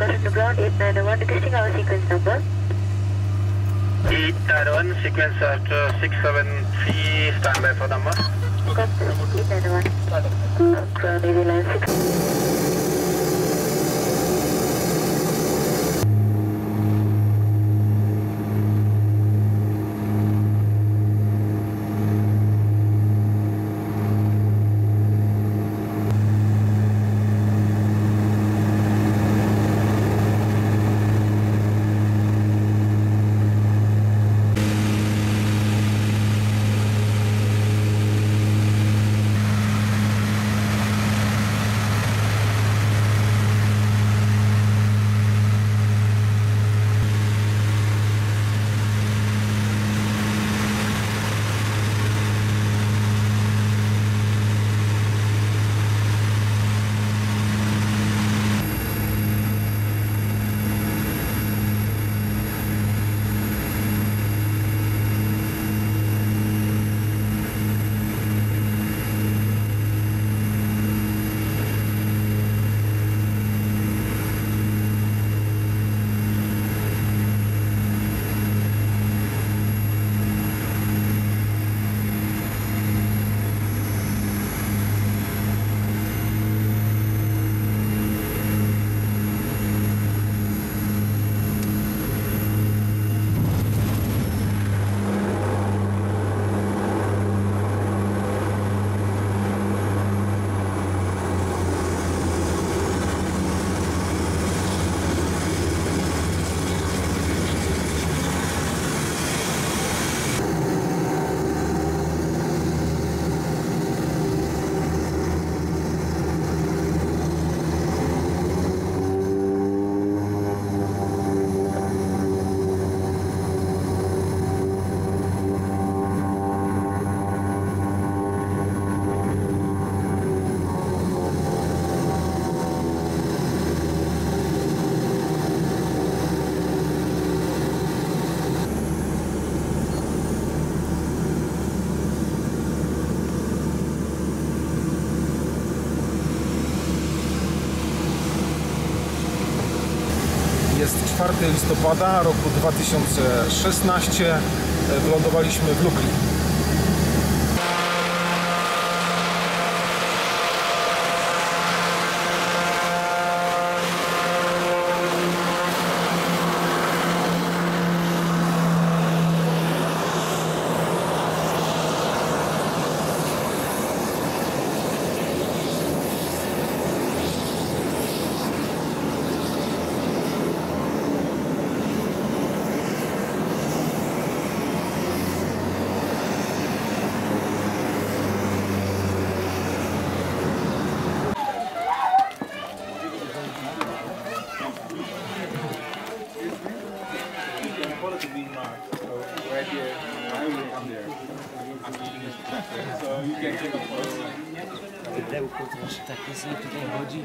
crossing to ground 891, requesting our sequence number. 891, sequence after 673, standby for number. Copy, 891. Ground area line 6. Jest 4 listopada roku 2016. Wylądowaliśmy w Lublin. Pudełko też takie sobie tutaj chodzi.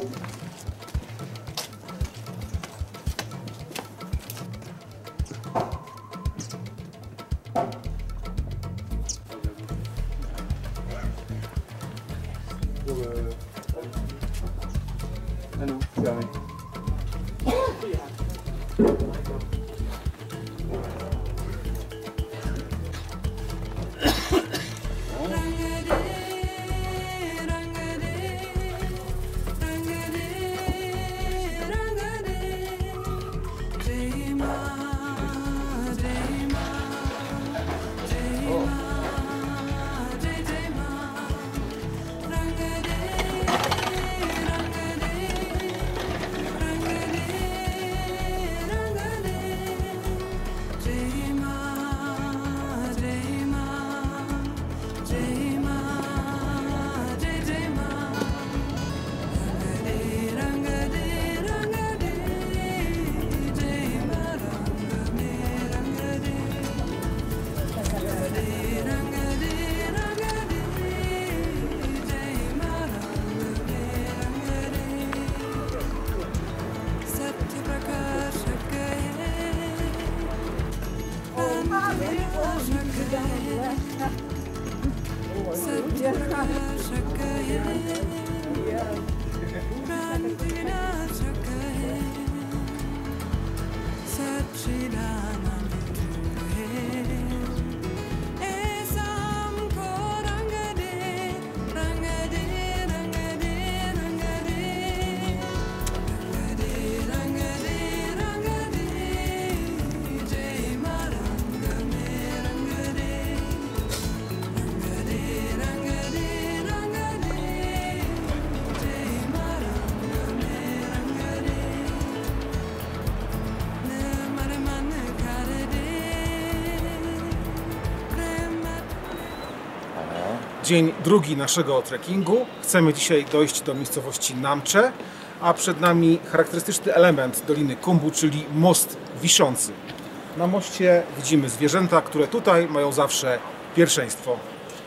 Dzień drugi naszego trekkingu. Chcemy dzisiaj dojść do miejscowości Namche, a przed nami charakterystyczny element Doliny Khumbu, czyli most wiszący. Na moście widzimy zwierzęta, które tutaj mają zawsze pierwszeństwo.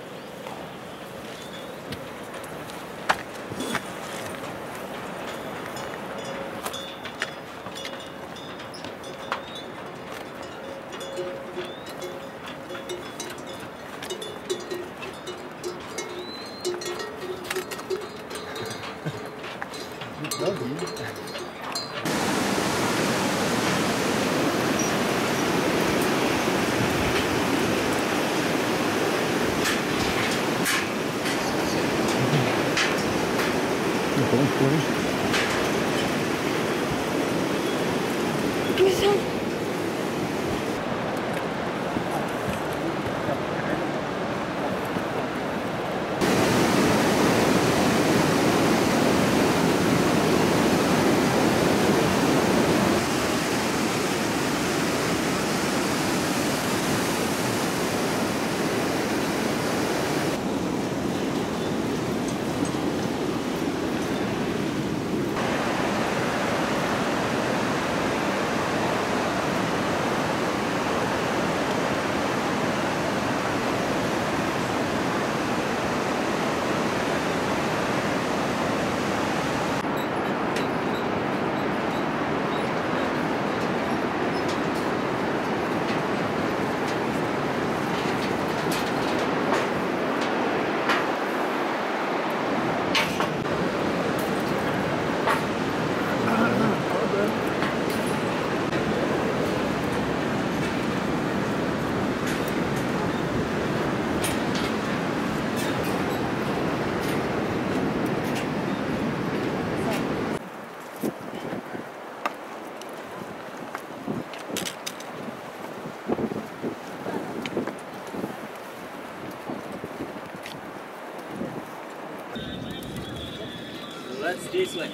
Let's this way.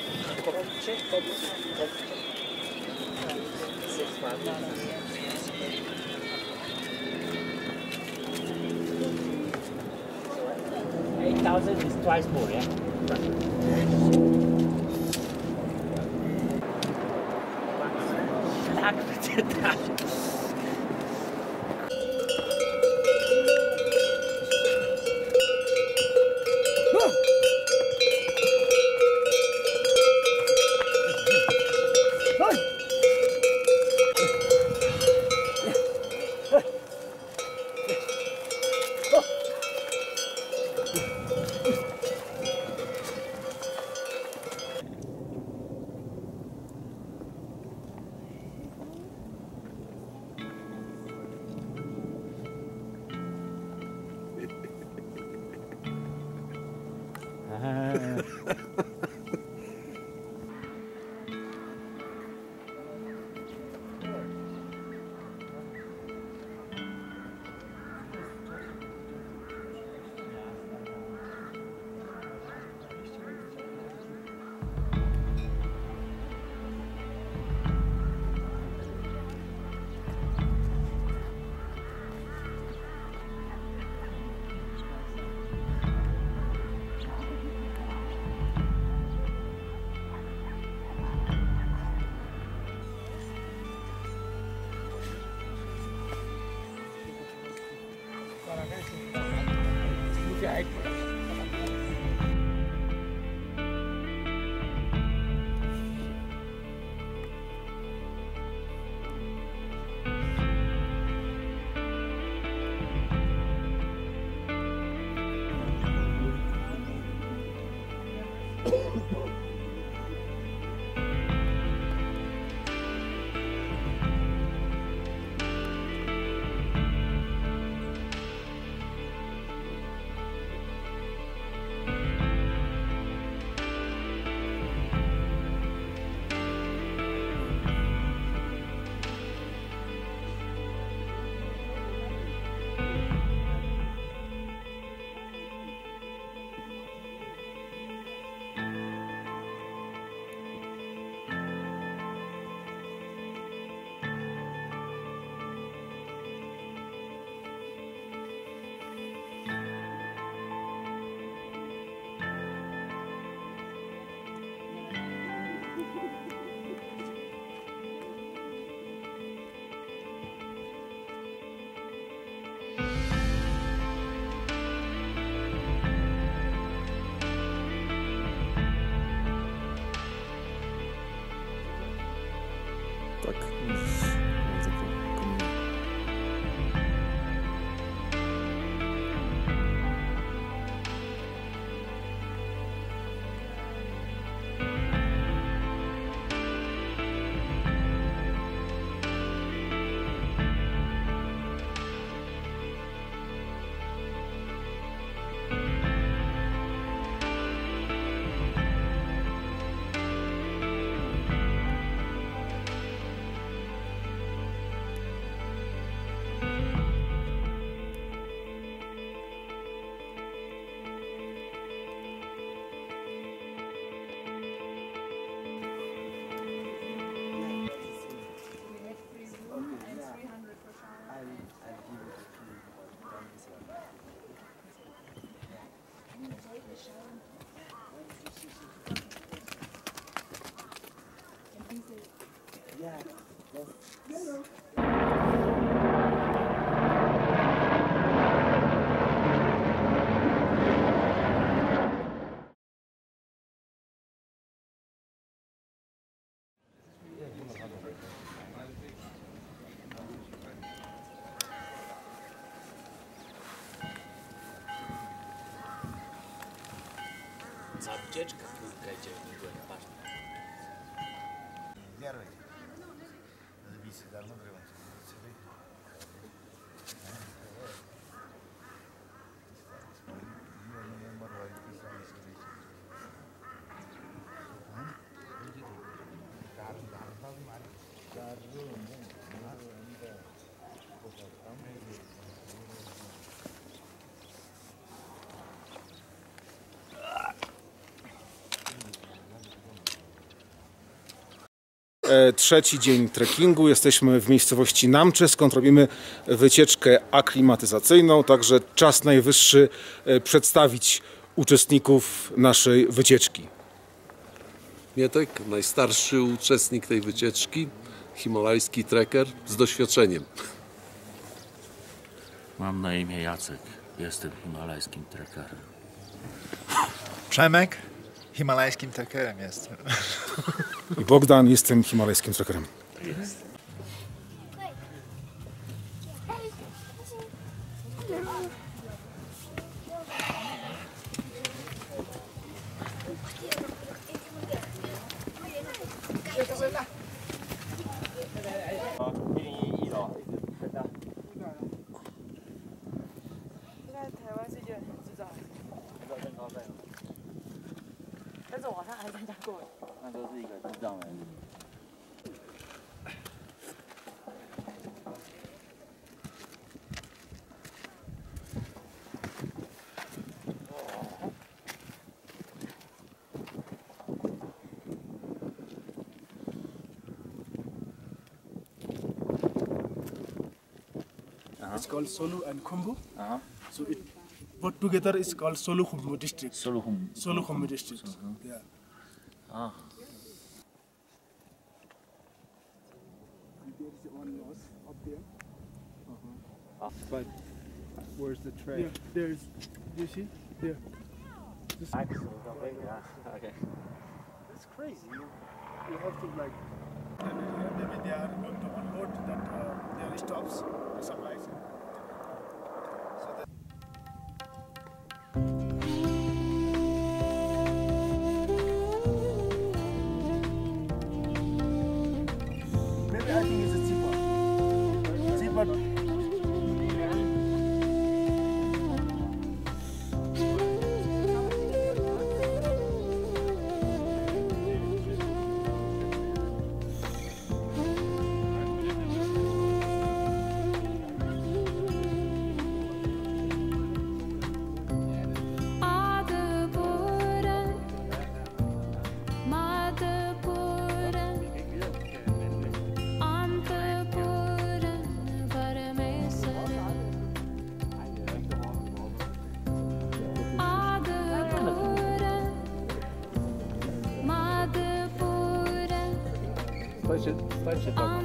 8,000 is twice more, yeah? Tak. Cała wycieczka krótka idzie w ogóle, patrz. Первый. Забейся, давно гребем. Trzeci dzień trekkingu. Jesteśmy w miejscowości Namcze, skąd robimy wycieczkę aklimatyzacyjną. Także czas najwyższy przedstawić uczestników naszej wycieczki. Mietek, najstarszy uczestnik tej wycieczki, himalajski trekker z doświadczeniem. Mam na imię Jacek. Jestem himalajskim trekkerem. Przemek, himalajskim trekkerem jestem. I Bogdan, jestem himalajskim trekkerem. 那都是一个智障人。 It's called Solu and Khumbu. So it put together is called Solu Khumbu district. Solu Khumbu district. Yeah. There is one loss up there. But where's the trail? Yeah, there's. You see? There. Okay. It's crazy. You have to like. Maybe they are going to unload that there stops or something like that. So that. Maybe I think it's a cheaper. Cheaper. Stańcie tam.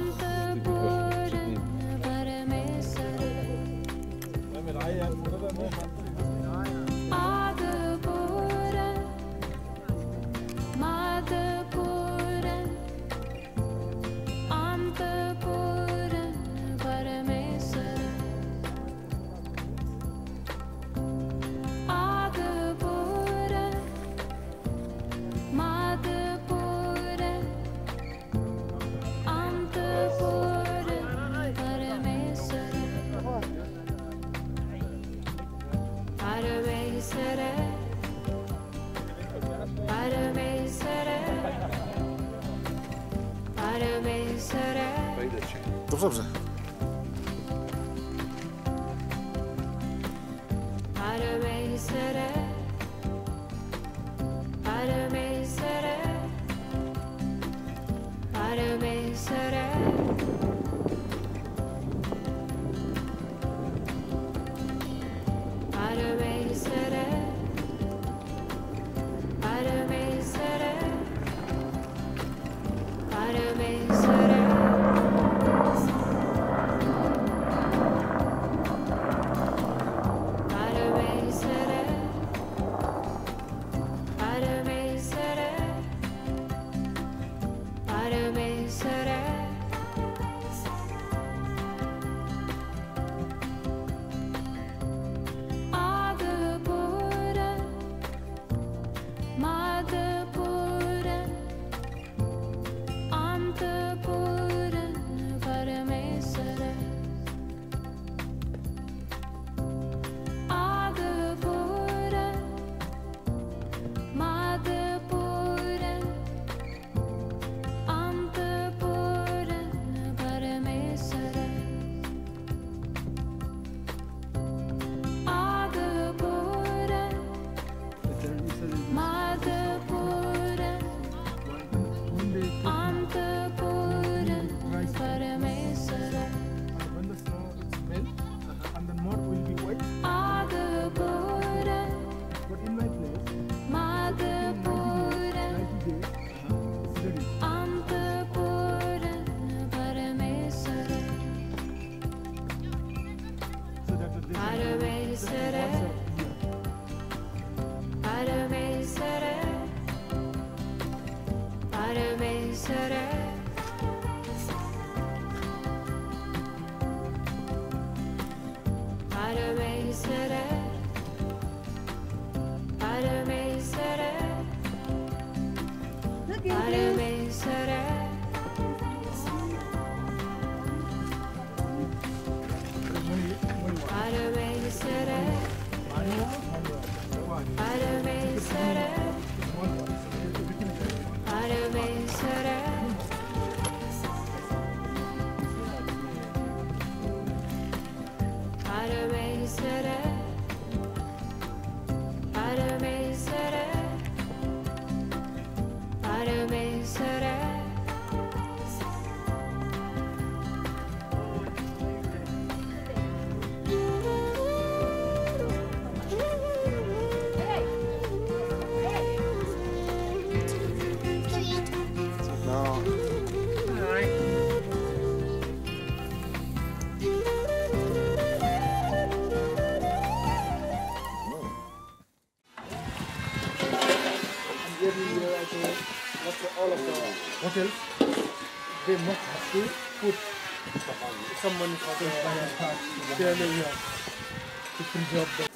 Dobrze. every year I think most all of the hotels they must have to put someone for the chairman to preserve the.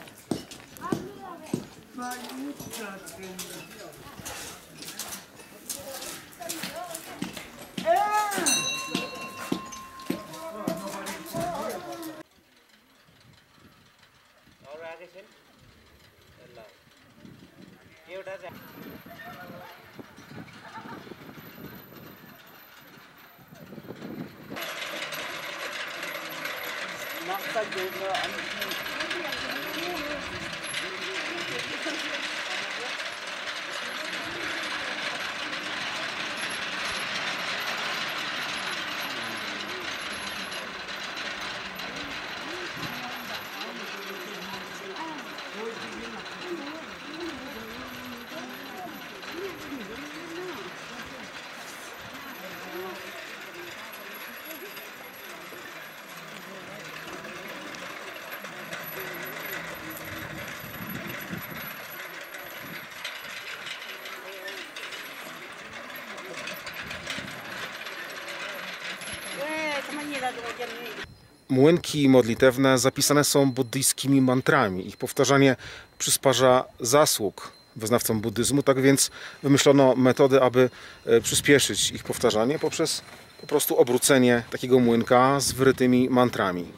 Młynki modlitewne zapisane są buddyjskimi mantrami. Ich powtarzanie przysparza zasług wyznawcom buddyzmu, tak więc wymyślono metody, aby przyspieszyć ich powtarzanie poprzez po prostu obrócenie takiego młynka z wyrytymi mantrami.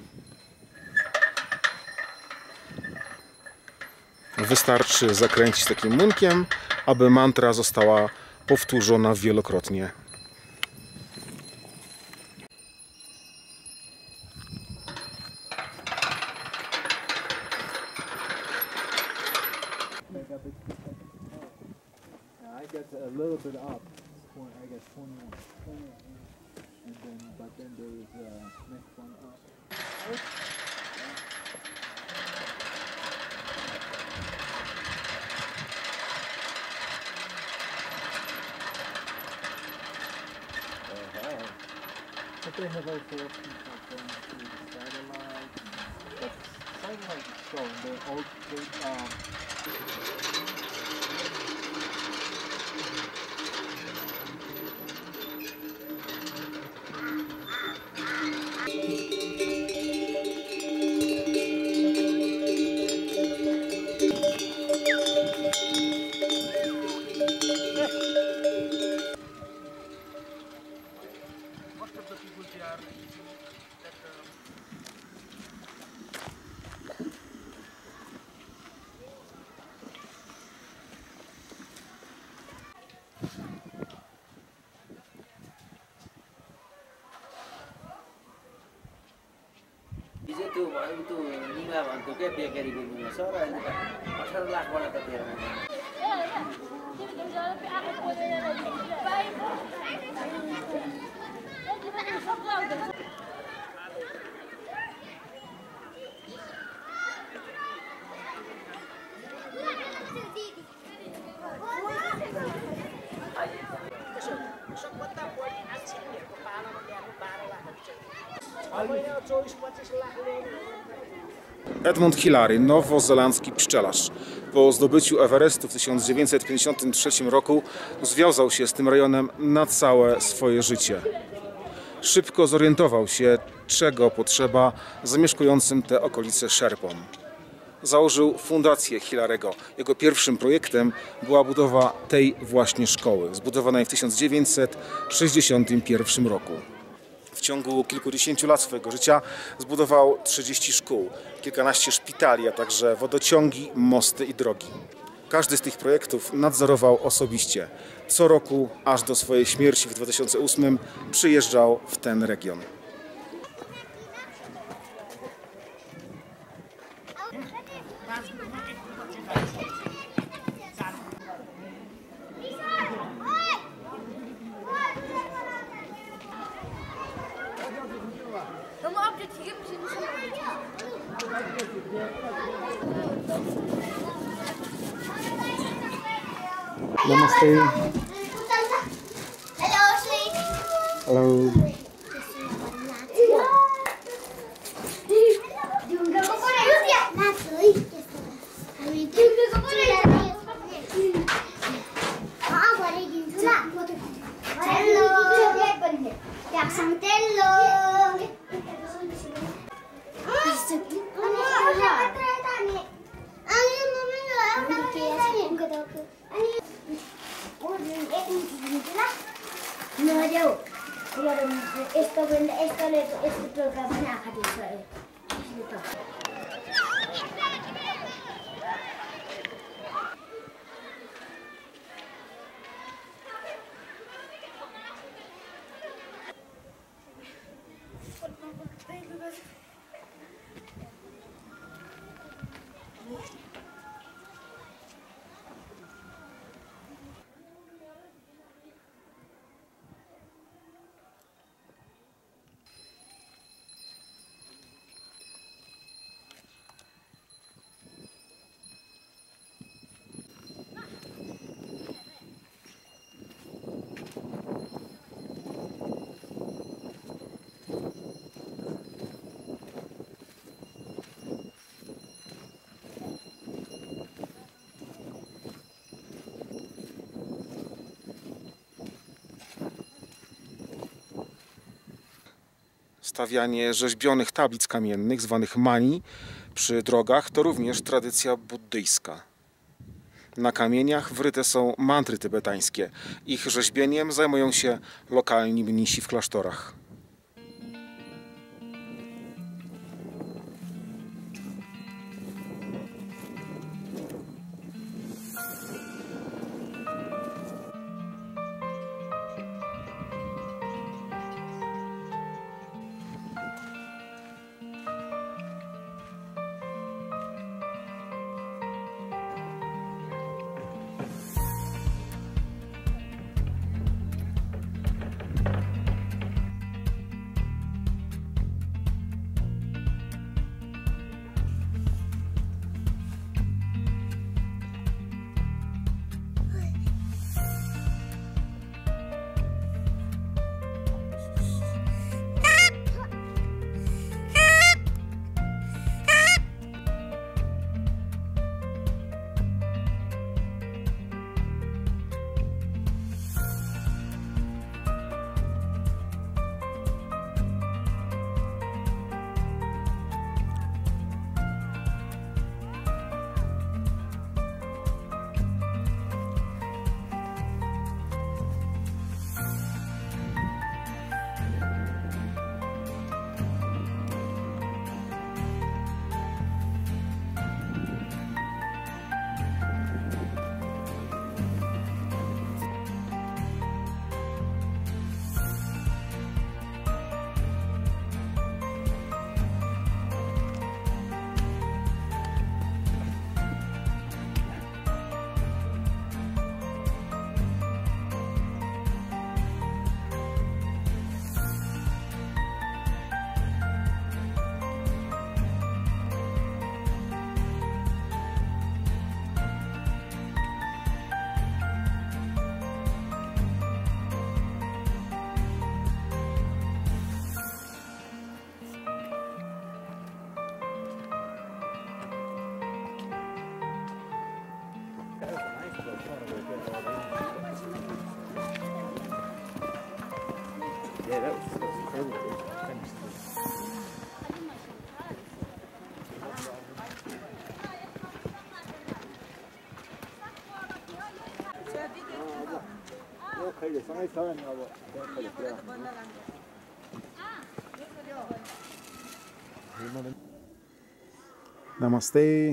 Wystarczy zakręcić takim młynkiem, aby mantra została powtórzona wielokrotnie. I get a little bit up. I get 21, and then but then there is next one up. But they have also options like going to satellite. But satellite is showing they're all त्यो निमा भन्थ्यो क्या बेकरीको निमा सर अहिले त 18 लाखबाट त दिएर Edmund Hillary, nowozelandzki pszczelarz. Po zdobyciu Everestu w 1953 roku związał się z tym rejonem na całe swoje życie. Szybko zorientował się, czego potrzeba zamieszkującym te okolice Sherpom. Założył fundację Hillarego. Jego pierwszym projektem była budowa tej właśnie szkoły, zbudowanej w 1961 roku. W ciągu kilkudziesięciu lat swojego życia zbudował 30 szkół, kilkanaście szpitali, a także wodociągi, mosty i drogi. Każdy z tych projektów nadzorował osobiście. Co roku, aż do swojej śmierci w 2008, przyjeżdżał w ten region. Namaste. Hello. Stawianie rzeźbionych tablic kamiennych, zwanych mani, przy drogach to również tradycja buddyjska. Na kamieniach wryte są mantry tybetańskie. Ich rzeźbieniem zajmują się lokalni mnisi w klasztorach. Namaste.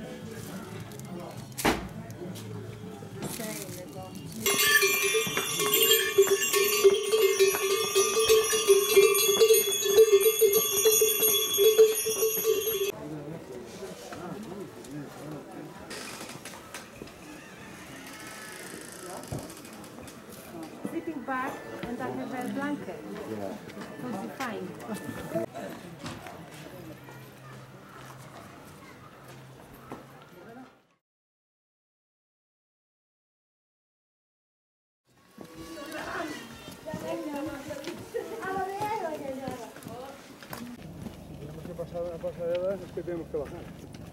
Sleeping bag and I have a blanket. Yeah. Cozy fine. Pasarela, es que tenemos que bajar.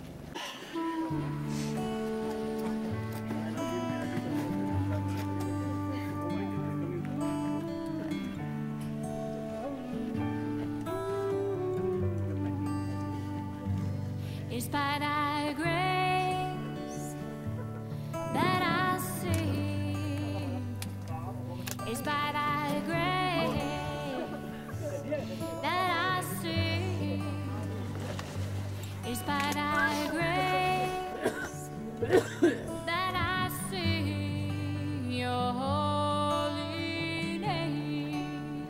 It's by thy grace that I see. It's by thy grace that I see. It's by thy grace that I see your holy name.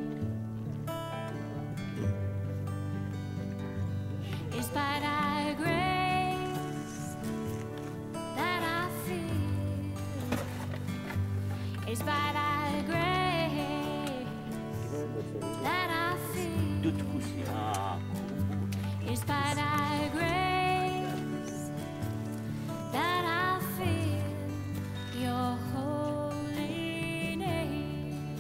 It's by thy grace that I feel. It's by thy grace that I feel. It's by thy grace that I feel your holy name.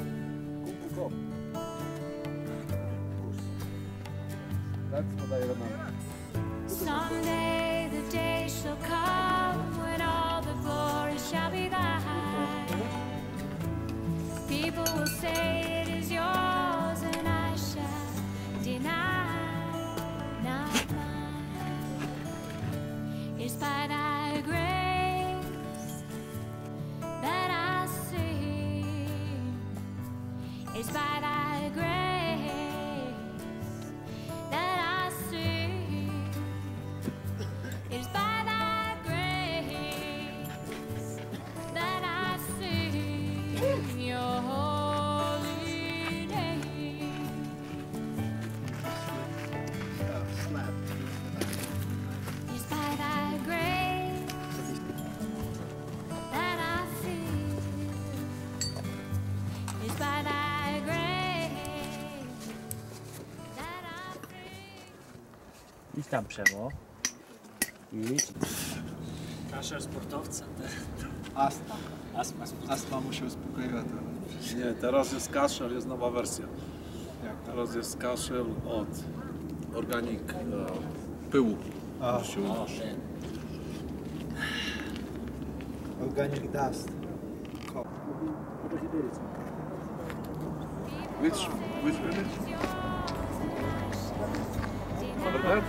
That's what I remember. Someday the day shall come when all the glory shall be thine. People will say it is yours and I shall deny, not mine. It's by thy grace that I sing. It's by thy grace that I sing. It's by thy grace that I sing your holy name. It's by thy grace that I feel. It's by thy grace that I feel. Idź tam, Przemo. Idź. Kaszel sportowca. Astma mu się uspokoiła trochę. Nie, teraz jest kaszel, jest nowa wersja. Teraz jest kaszel od organik pyłu. Organic dust. Which village? Over there?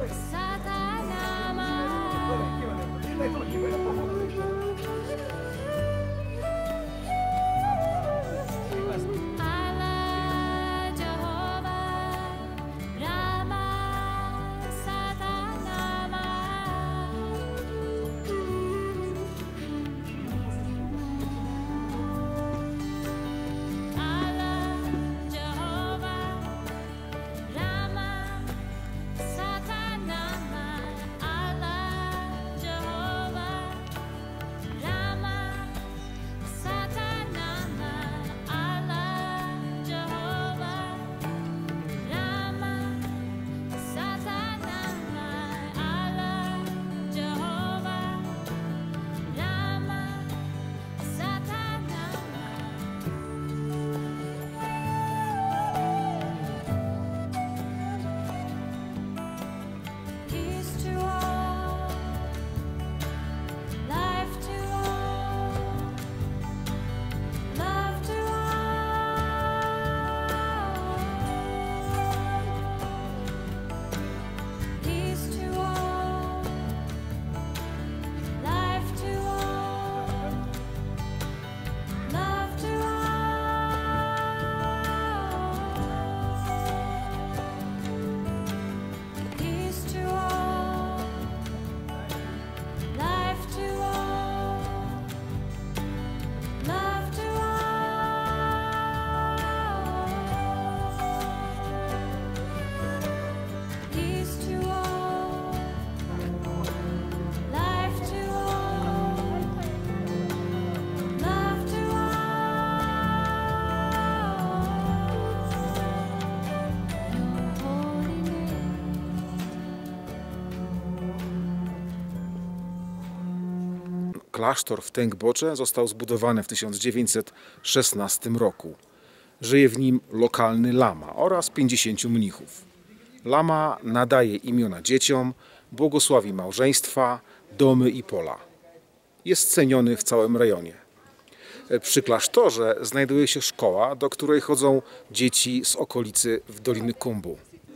Klasztor w Tengboche został zbudowany w 1916 roku. Żyje w nim lokalny lama oraz 50 mnichów. Lama nadaje imiona dzieciom, błogosławi małżeństwa, domy i pola. Jest ceniony w całym rejonie. Przy klasztorze znajduje się szkoła, do której chodzą dzieci z okolicy w Doliny Kumbu.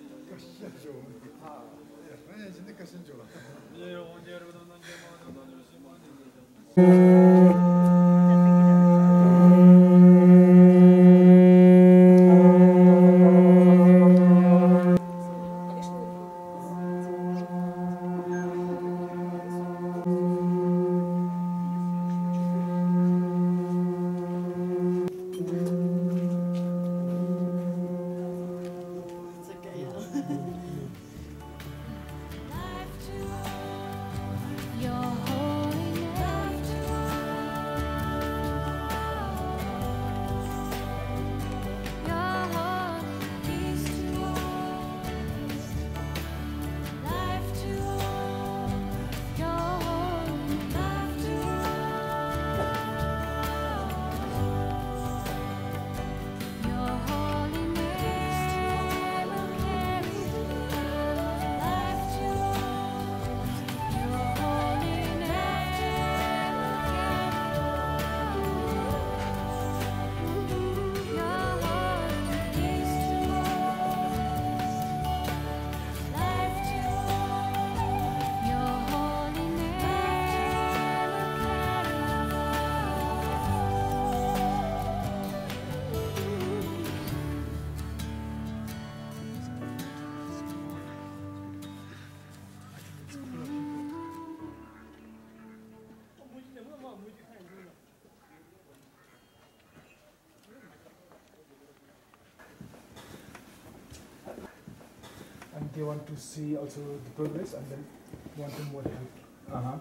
And they want to see also the progress and then want to more help.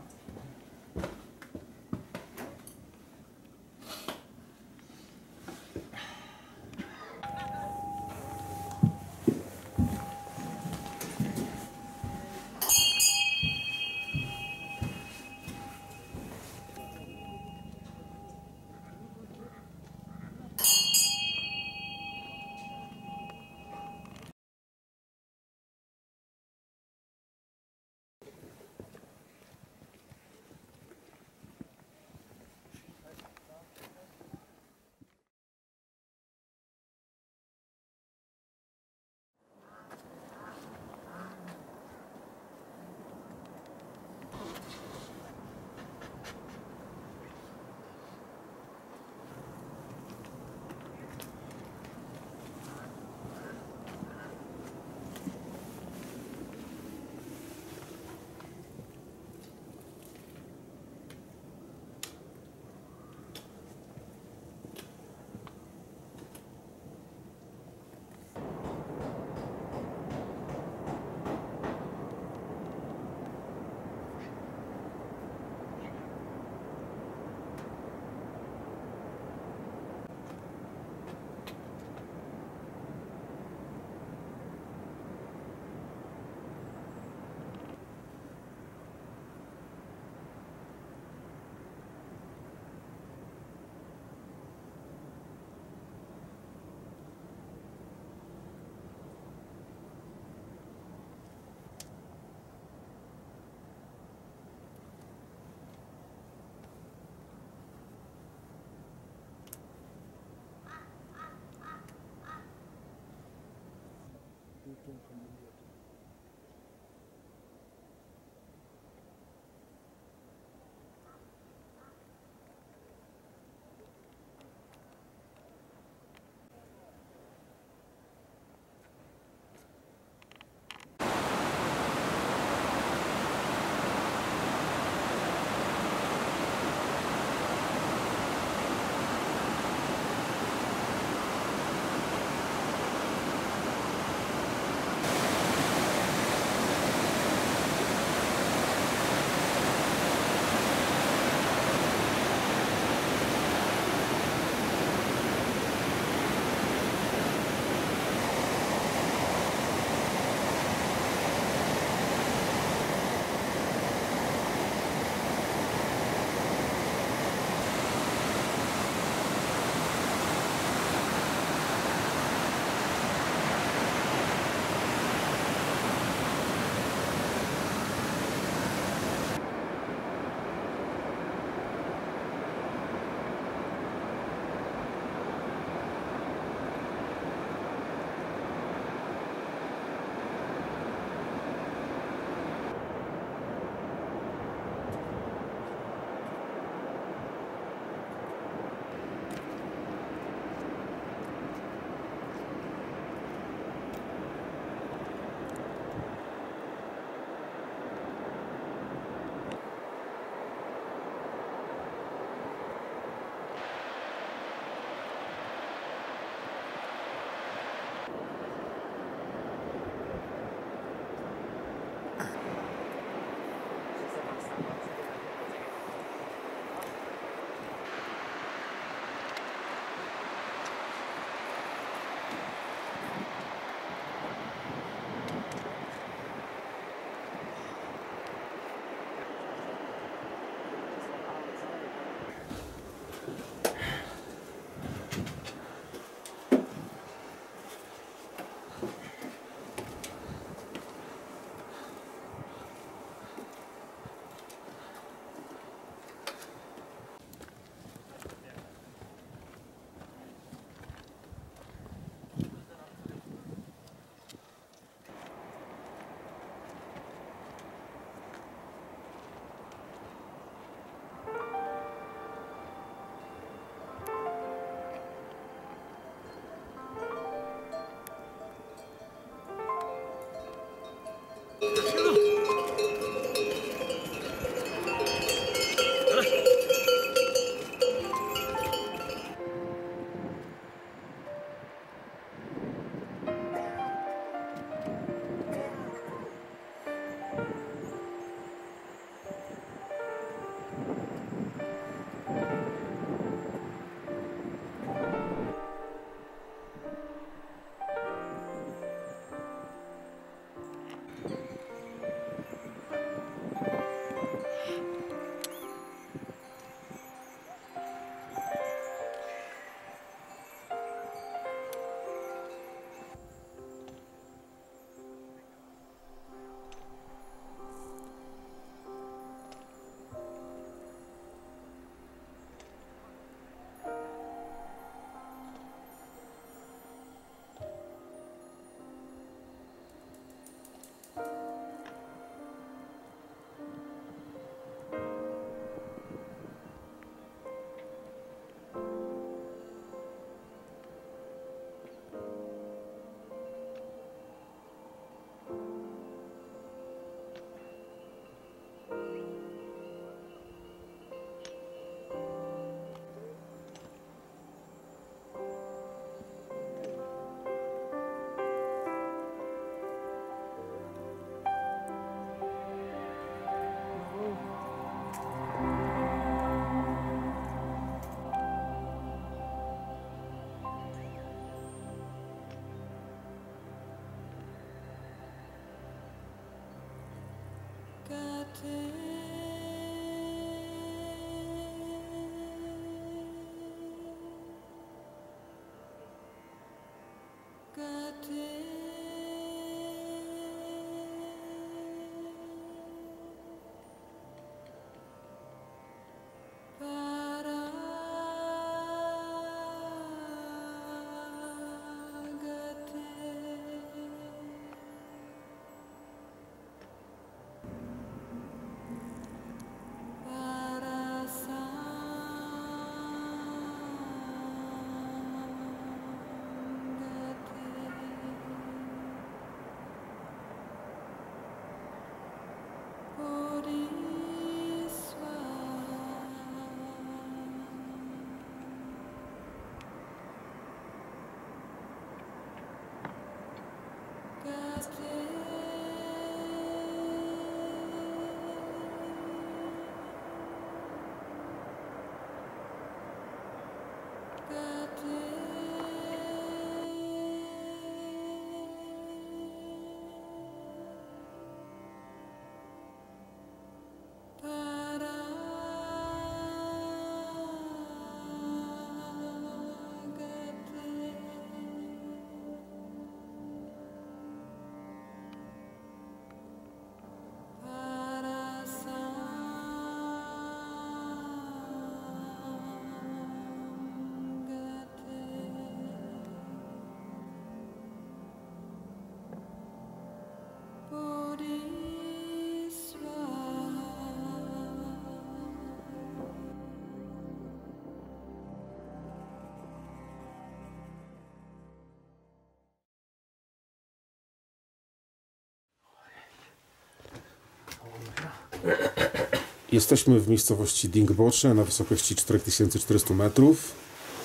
Jesteśmy w miejscowości Dingboche na wysokości 4400 metrów.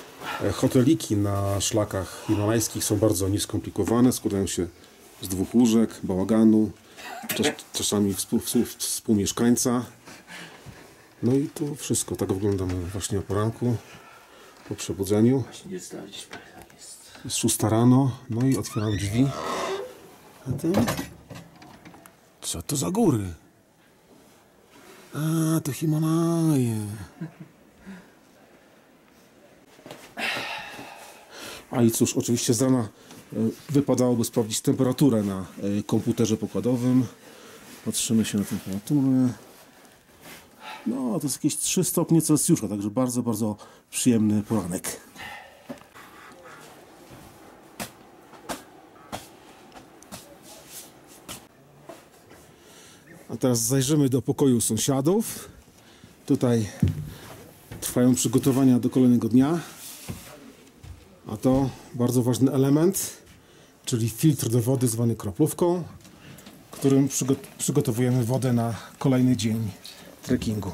Hoteliki na szlakach himalajskich są bardzo nieskomplikowane, składają się z 2 łóżek, bałaganu, czasami współmieszkańca. No i to wszystko. Tak wyglądamy właśnie o poranku, po przebudzeniu. Jest 6 rano, no i otwieram drzwi. A to... Co to za góry? A, to Himalaje. A i cóż, oczywiście z rana wypadałoby sprawdzić temperaturę na komputerze pokładowym. Patrzymy się na temperaturę. No, to jest jakieś 3 stopnie Celsjusza, także bardzo, bardzo przyjemny poranek. A teraz zajrzymy do pokoju sąsiadów. Tutaj trwają przygotowania do kolejnego dnia. A to bardzo ważny element, czyli filtr do wody zwany kroplówką, którym przygotowujemy wodę na kolejny dzień trekkingu.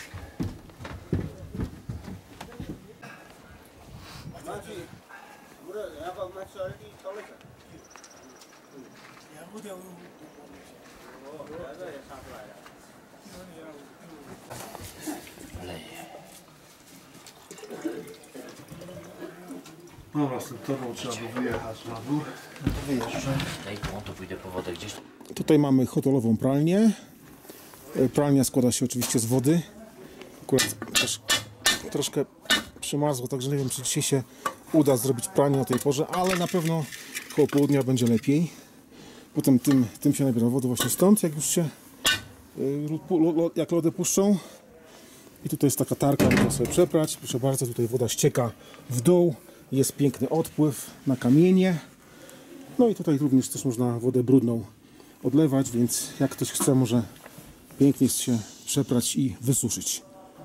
Dobra, z tym tobą trzeba by wyjechać na dół. No to wyjeżdżam. Daj tu, to pójdę po wodę gdzieś. Tutaj mamy hotelową pralnię. Pralnia składa się oczywiście z wody. Akurat też troszkę przymarzło, także nie wiem, czy dzisiaj się uda zrobić pranie o tej porze, ale na pewno koło południa będzie lepiej. Potem tym się nabiera wody właśnie stąd, jak już się jak lody puszczą. I tutaj jest taka tarka, można sobie przeprać. Proszę bardzo, tutaj woda ścieka w dół. Jest piękny odpływ na kamienie. No i tutaj również też można wodę brudną odlewać, więc jak ktoś chce, może pięknie się przeprać i wysuszyć.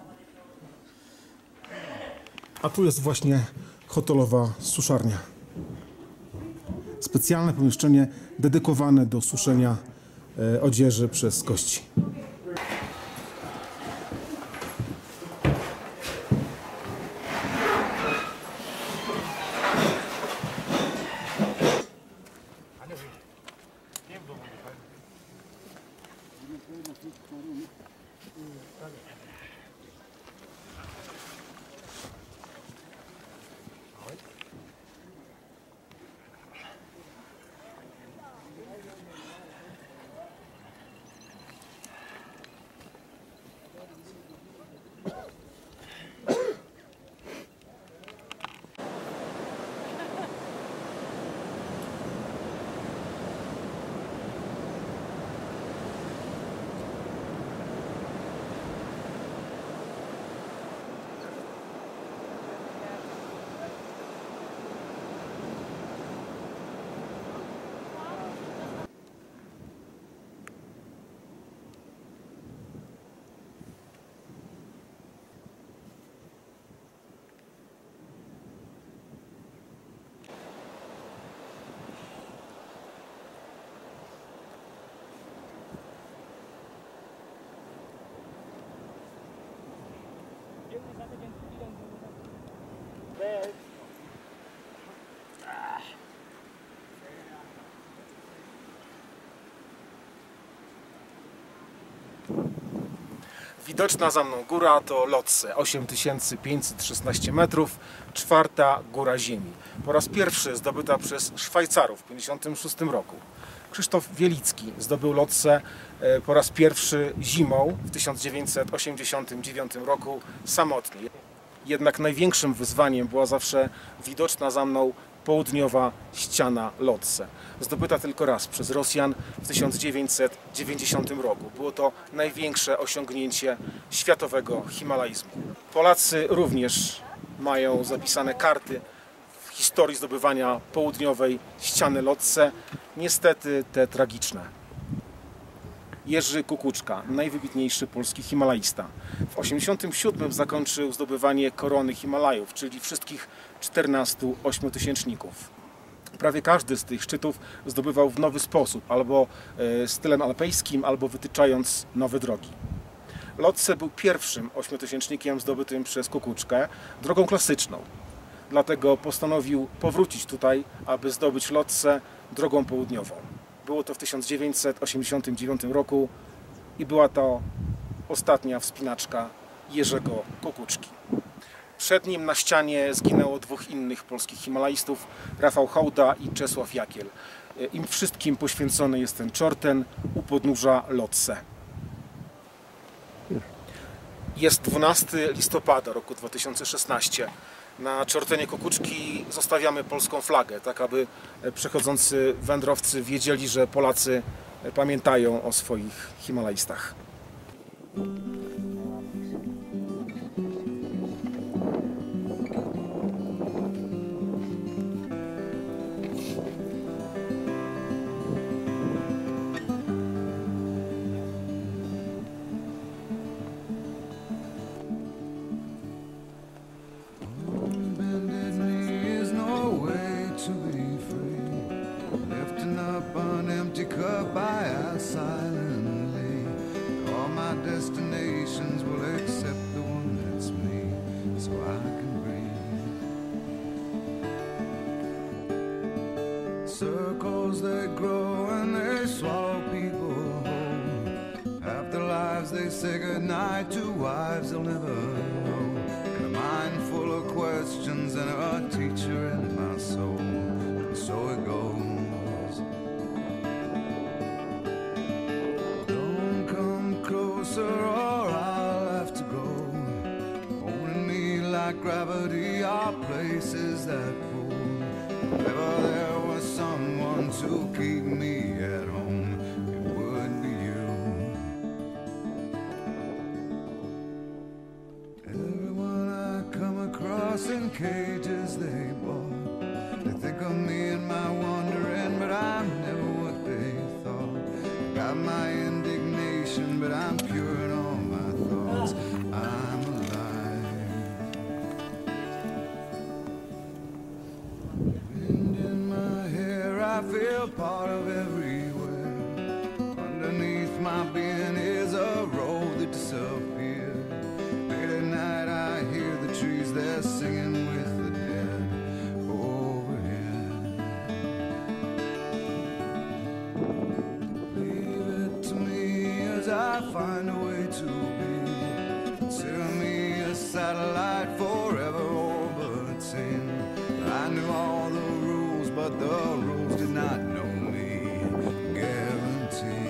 A tu jest właśnie hotelowa suszarnia. Specjalne pomieszczenie dedykowane do suszenia odzieży przez gości. Widoczna za mną góra to Lotse, 8516 metrów, czwarta góra Ziemi. Po raz pierwszy zdobyta przez Szwajcarów w 1956 roku. Krzysztof Wielicki zdobył Lotse po raz pierwszy zimą w 1989 roku samotnie. Jednak największym wyzwaniem była zawsze widoczna za mną południowa ściana Lotse. Zdobyta tylko raz przez Rosjan w 1990 roku. Było to największe osiągnięcie światowego himalaizmu. Polacy również mają zapisane karty w historii zdobywania południowej ściany Lotse. Niestety te tragiczne. Jerzy Kukuczka, najwybitniejszy polski himalaista. W 1987 zakończył zdobywanie korony Himalajów, czyli wszystkich 14 ośmiotysięczników. Prawie każdy z tych szczytów zdobywał w nowy sposób, albo stylem alpejskim, albo wytyczając nowe drogi. Lotse był pierwszym ośmiotysięcznikiem zdobytym przez Kukuczkę drogą klasyczną. Dlatego postanowił powrócić tutaj, aby zdobyć Lotse drogą południową. Było to w 1989 roku i była to ostatnia wspinaczka Jerzego Kukuczki. Przed nim na ścianie zginęło dwóch innych polskich himalaistów, Rafał Hołda i Czesław Jakiel. Im wszystkim poświęcony jest ten czorten u podnóża Lotse. Jest 12 listopada roku 2016. Na czortenie Kukuczki zostawiamy polską flagę, tak aby przechodzący wędrowcy wiedzieli, że Polacy pamiętają o swoich himalaistach. Silently, all my destinations will accept the one that's me, so I can breathe. Circles they grow and they swallow people whole. After lives they say goodnight to wives they'll never know. And a mind full of questions and a teacher in my soul. And so it goes. Or I'll have to go. Holding me like gravity are places that pull. If ever there was someone to keep me at home, it would be you. Everyone I come across in cages they bought, they think of me and my wandering, but I'm never what they thought. Got my indignation, but I'm pure in all my thoughts. I'm alive. Wind in my hair, I feel part of everywhere. Underneath my being is a road that disappeared. Late at night I hear the trees, they're singing with the dead overhead. Leave it to me as I find a way to be. Consider me a satellite forever orbiting. I knew all the rules, but the rules did not know me. Guarantee.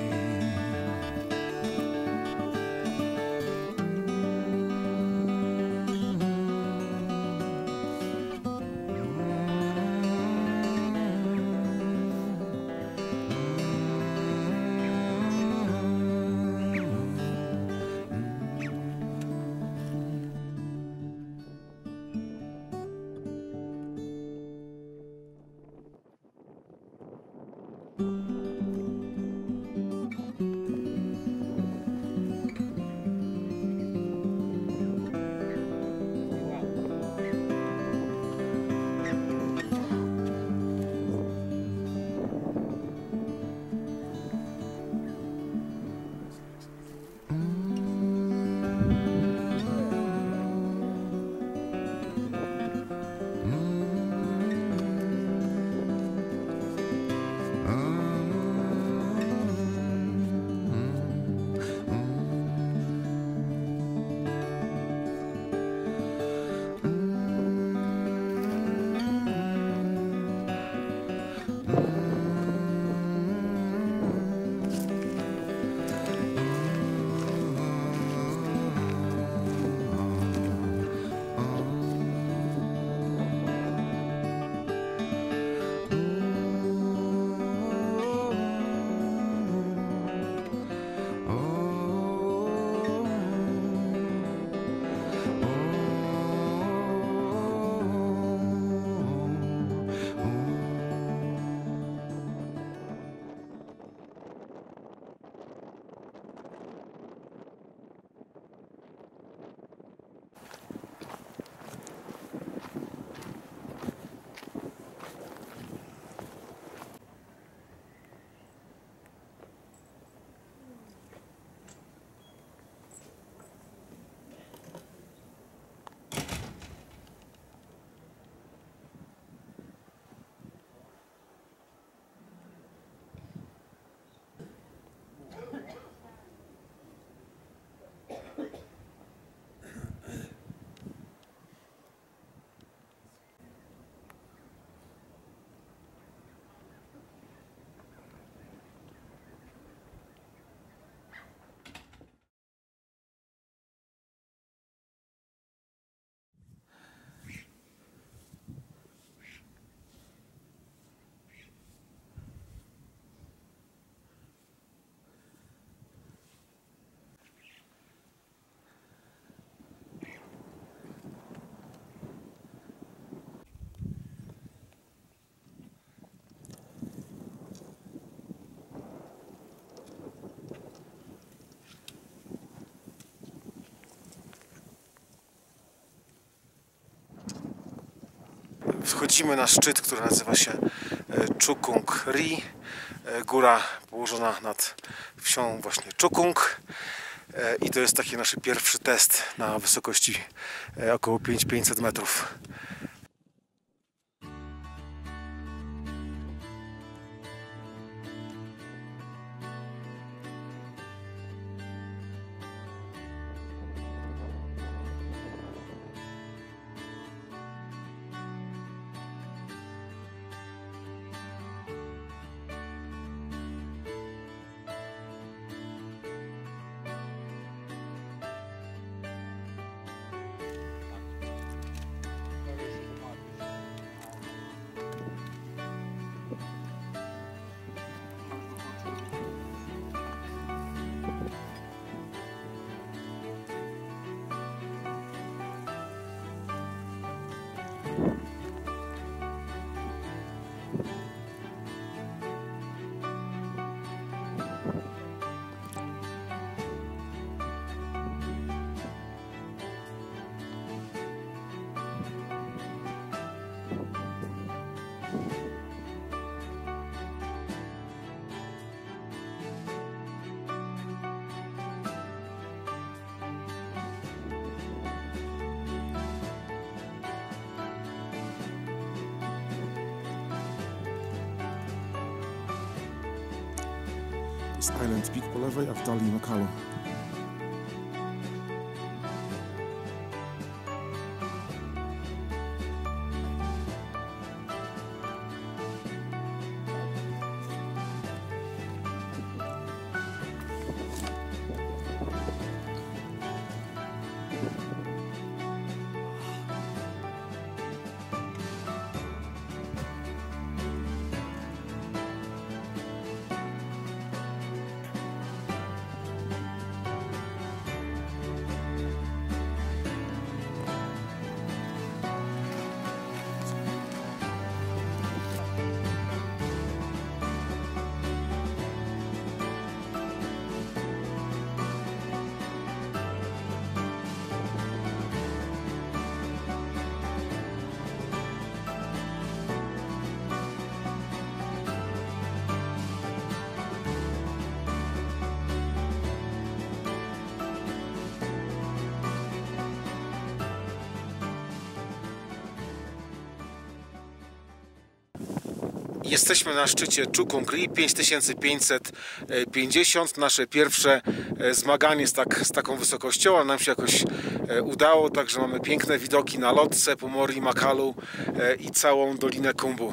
Wchodzimy na szczyt, który nazywa się Chukung Ri. Góra położona nad wsią właśnie Chukung. I to jest taki nasz pierwszy test na wysokości około 5500 metrów. Island Peak po lewej, a w dali Makalu. Jesteśmy na szczycie Chukung Ri, 5550, nasze pierwsze zmaganie z taką wysokością, ale nam się jakoś udało, także mamy piękne widoki na Lotse, Pumori, Makalu i całą Dolinę Khumbu.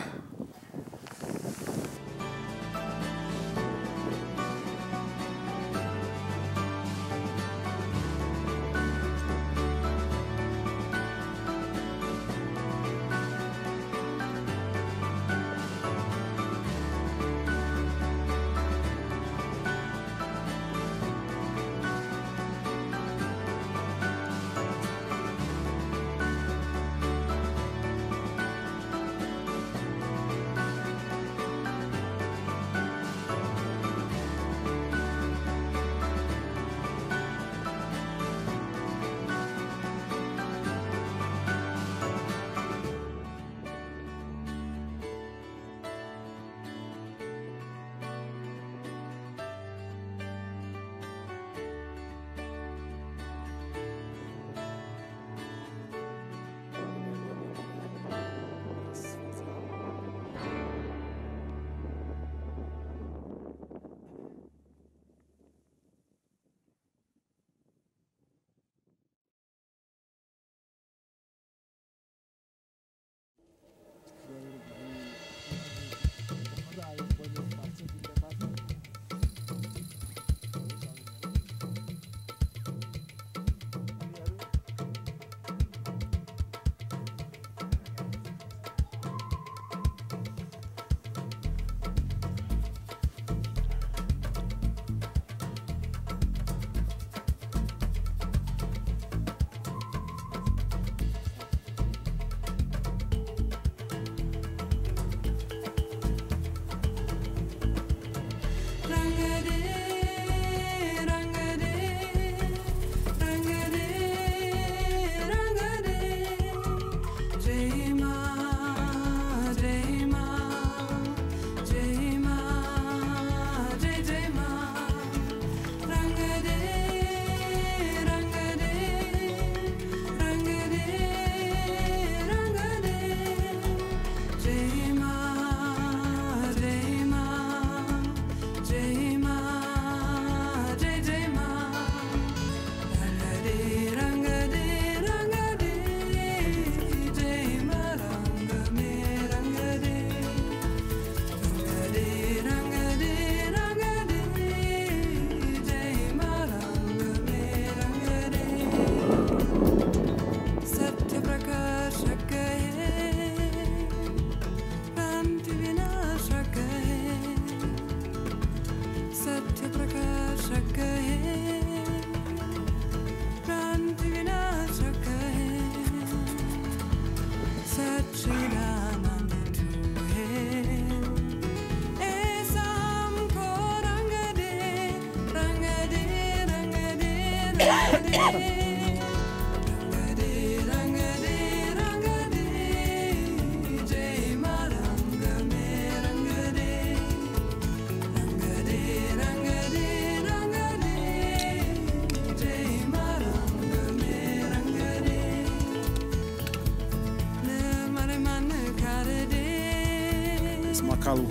Z Makalu.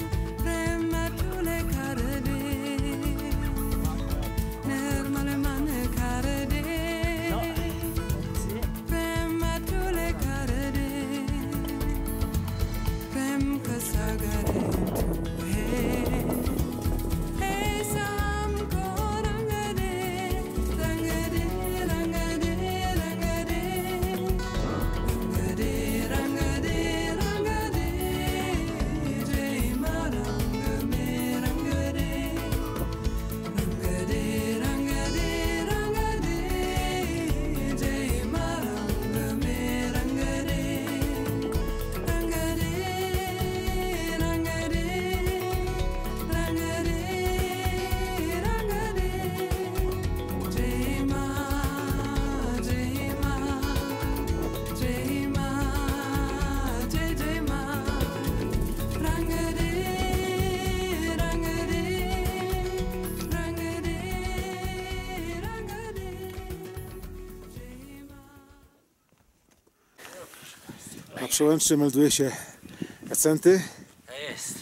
Na przełęczy melduje się Jacenty. Jest.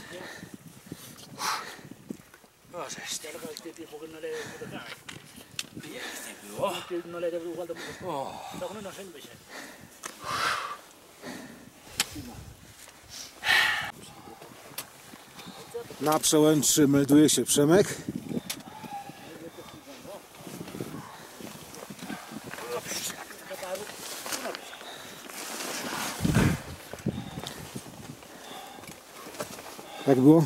Na przełęczy melduje się Przemek. Jak było?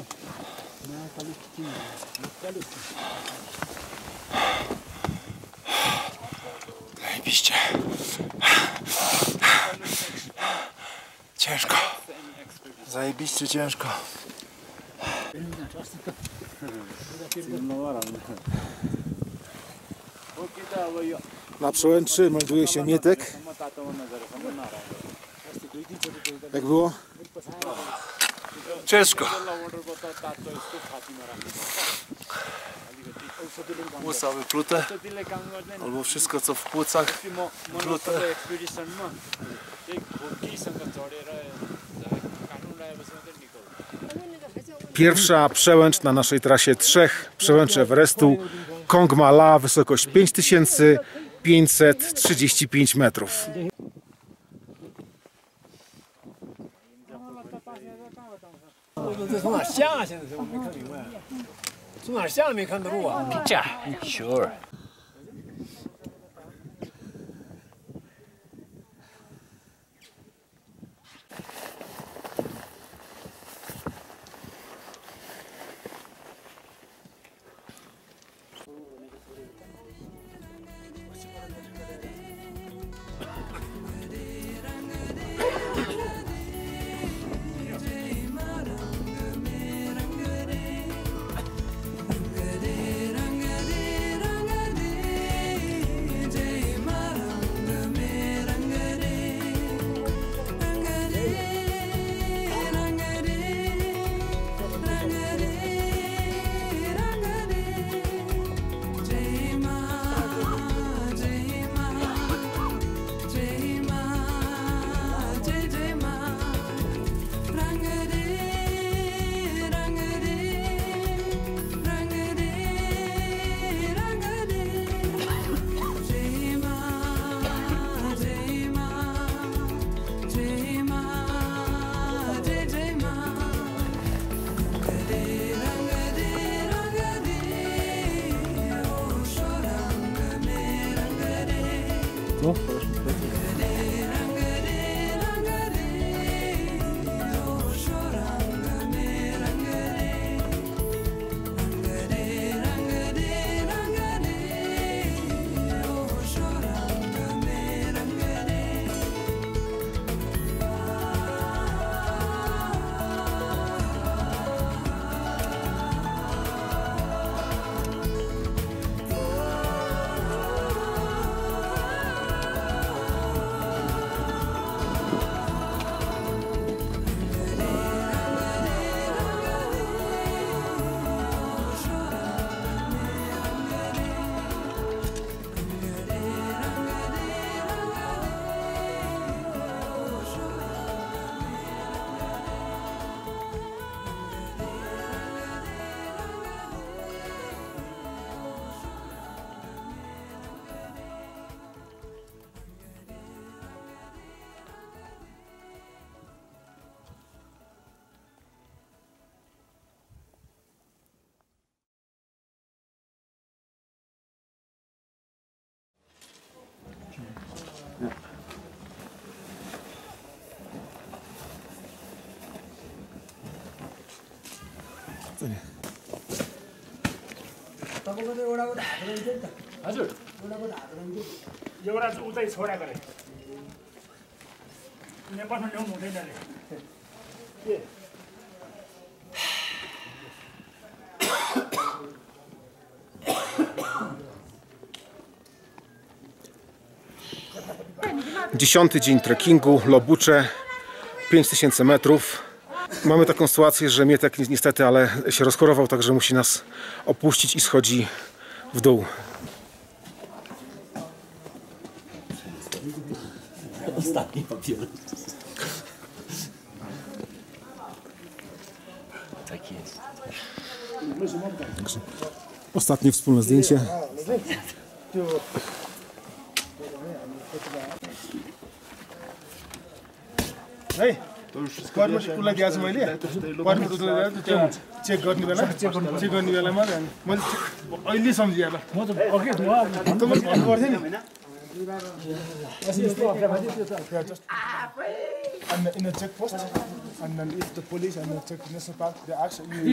Zajebiście. Ciężko. Zajebiście ciężko. Na przełęczy melduje się Mietek. Jak było? Ciężko. Płuca wyplute, albo wszystko co w płucach wyplute. Pierwsza przełęcz na naszej trasie 3 przełęczy Everestu. Kongma-La, wysokość 5535 metrów. Sure. Co nie? हजुर एउटा चाहिँ उतै छोडेको अरे नेपालमा ल्याउनु हुँदैन अरे के Dziesiąty dzień trekkingu, Lobucze, 5000 metrów. Mamy taką sytuację, że Mietek niestety, ale się rozchorował, także musi nas opuścić i schodzi w dół. Ostatni papier. Tak jest. Ostatnie wspólne zdjęcie. है पर्मिट उसलाई दिएको छु मैले पर्मिट उसलाई दिएको चेक गर्ने बेलामा मैले अहिले सम्झिएँ ल म त अघि भन्नु पर्थ्यो नि And in a checkpost, and then if the police and the check national park, they ask you.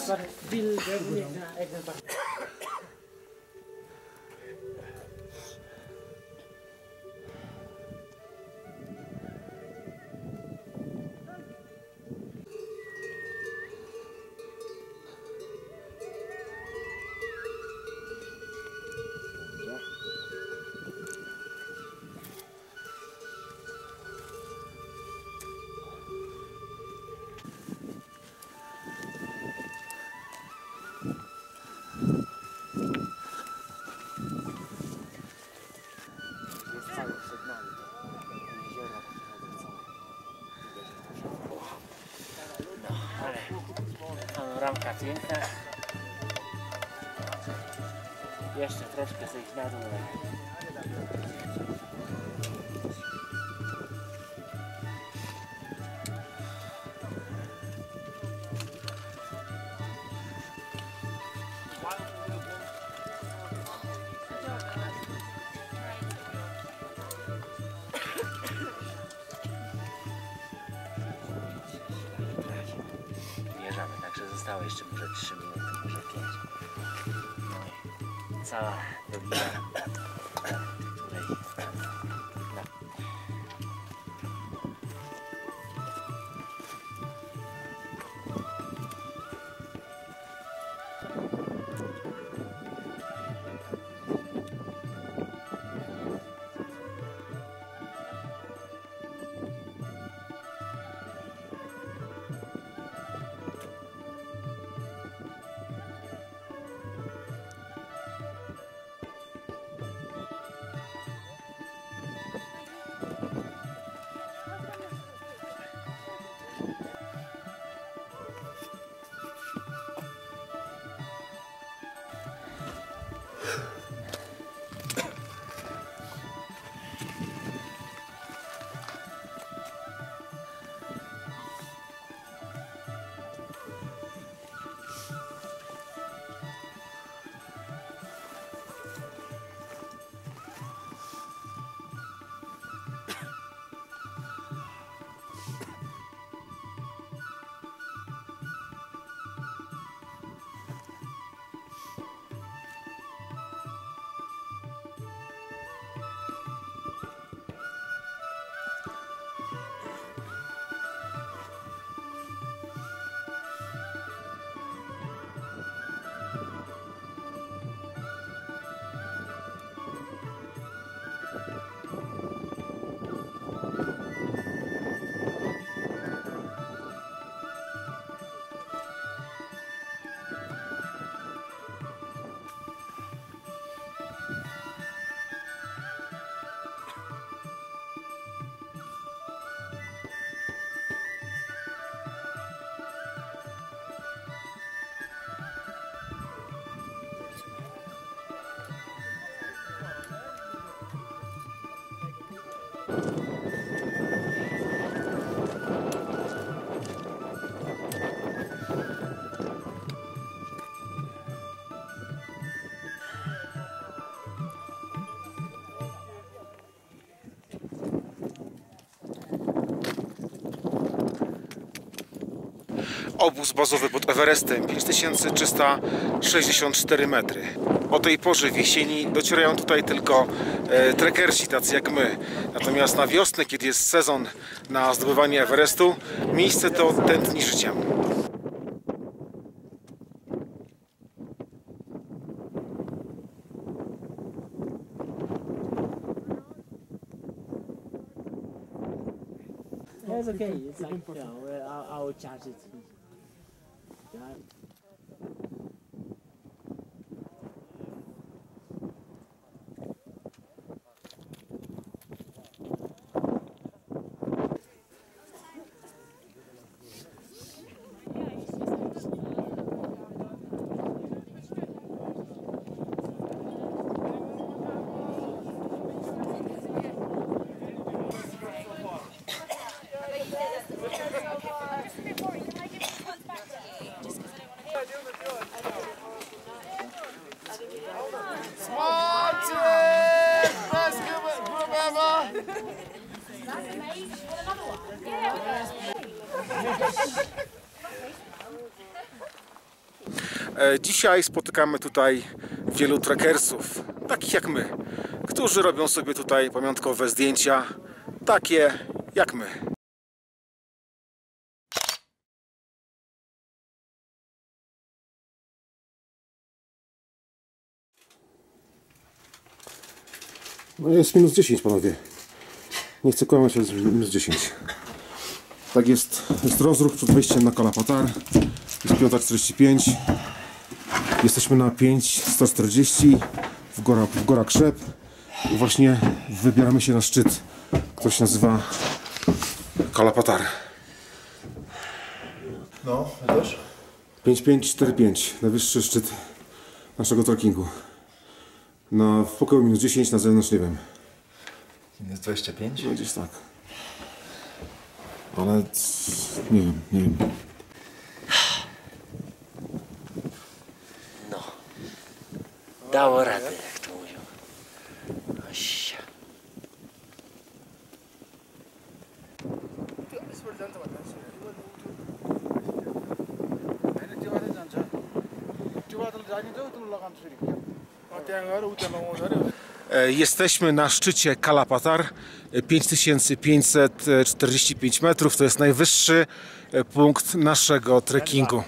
Ramka piękna. Jeszcze troszkę zejść na dół. Także zostało jeszcze może 3 minuty, może 5. No, cała dolina tutaj. obóz bazowy pod Everestem, 5364 metry. O tej porze w jesieni docierają tutaj tylko trekersi tacy jak my. Natomiast na wiosnę, kiedy jest sezon na zdobywanie Everestu, miejsce to tętni życiem. It's okay. It's like, you know, I'll charge it. Yeah. Dzisiaj spotykamy tutaj wielu trekersów, takich jak my, którzy robią sobie tutaj pamiątkowe zdjęcia, takie jak my. No jest minus 10, panowie. Nie chcę kłamać, ale jest minus 10. Tak jest rozruch przed wejściem na Kalapatar. Jest 5:45. Jesteśmy na 5:140 w Góra Krzep. I właśnie wybieramy się na szczyt, który się nazywa Kalapatar. No, też? 5545, najwyższy szczyt naszego trekkingu. W pokoju minus 10, na zewnątrz nie wiem. Minus 25? No gdzieś tak. Ale nie wiem. No. Dało radę, jak to mówią. Osia. Jesteśmy na szczycie Kalapatar, 5545 metrów, to jest najwyższy punkt naszego trekkingu.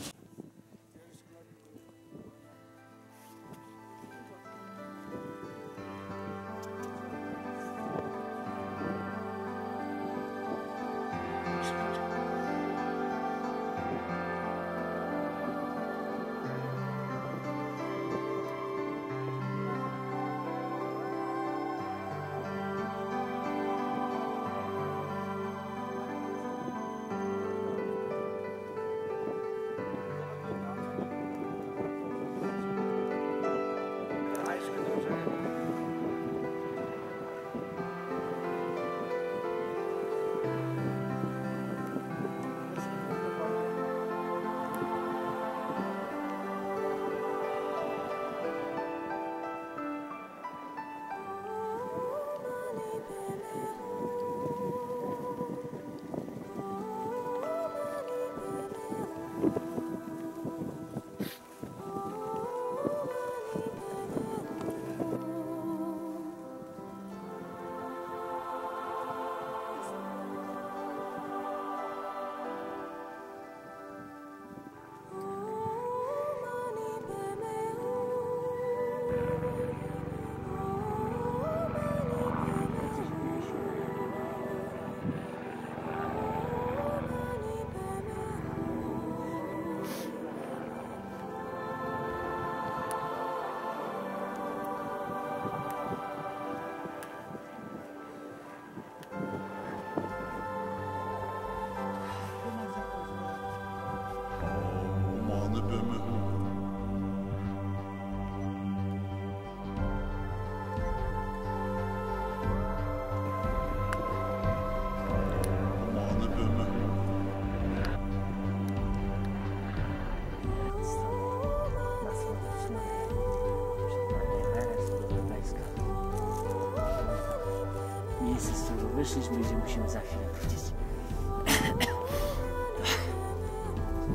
Miejsce, z którego wyszliśmy, gdzie musimy za chwilę wrócić.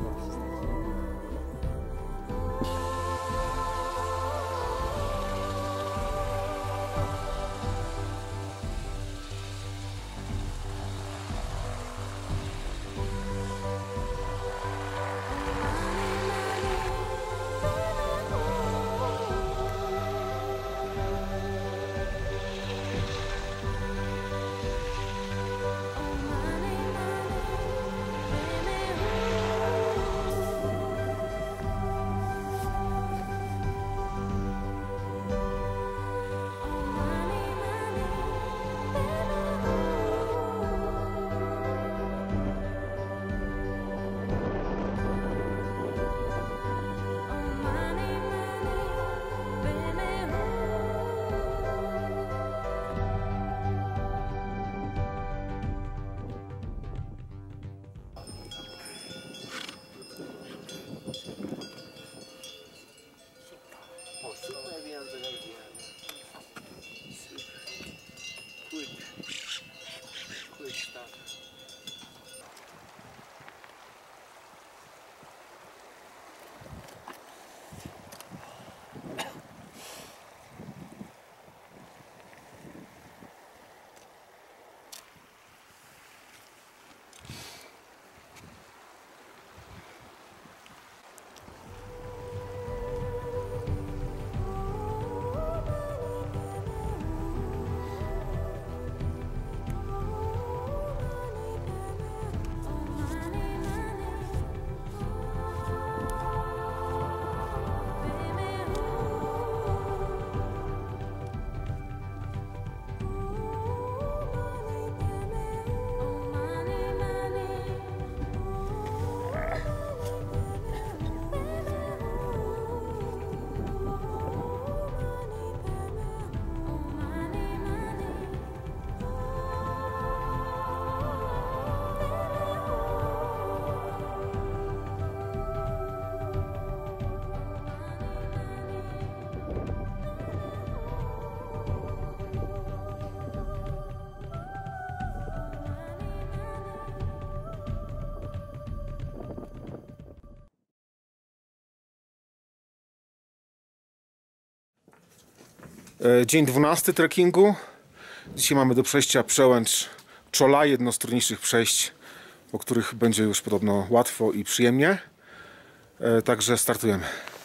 Dzień 12 trekkingu. Dzisiaj mamy do przejścia przełęcz Czola, jedno z trudniejszych przejść, po których będzie już podobno łatwo i przyjemnie. Także startujemy.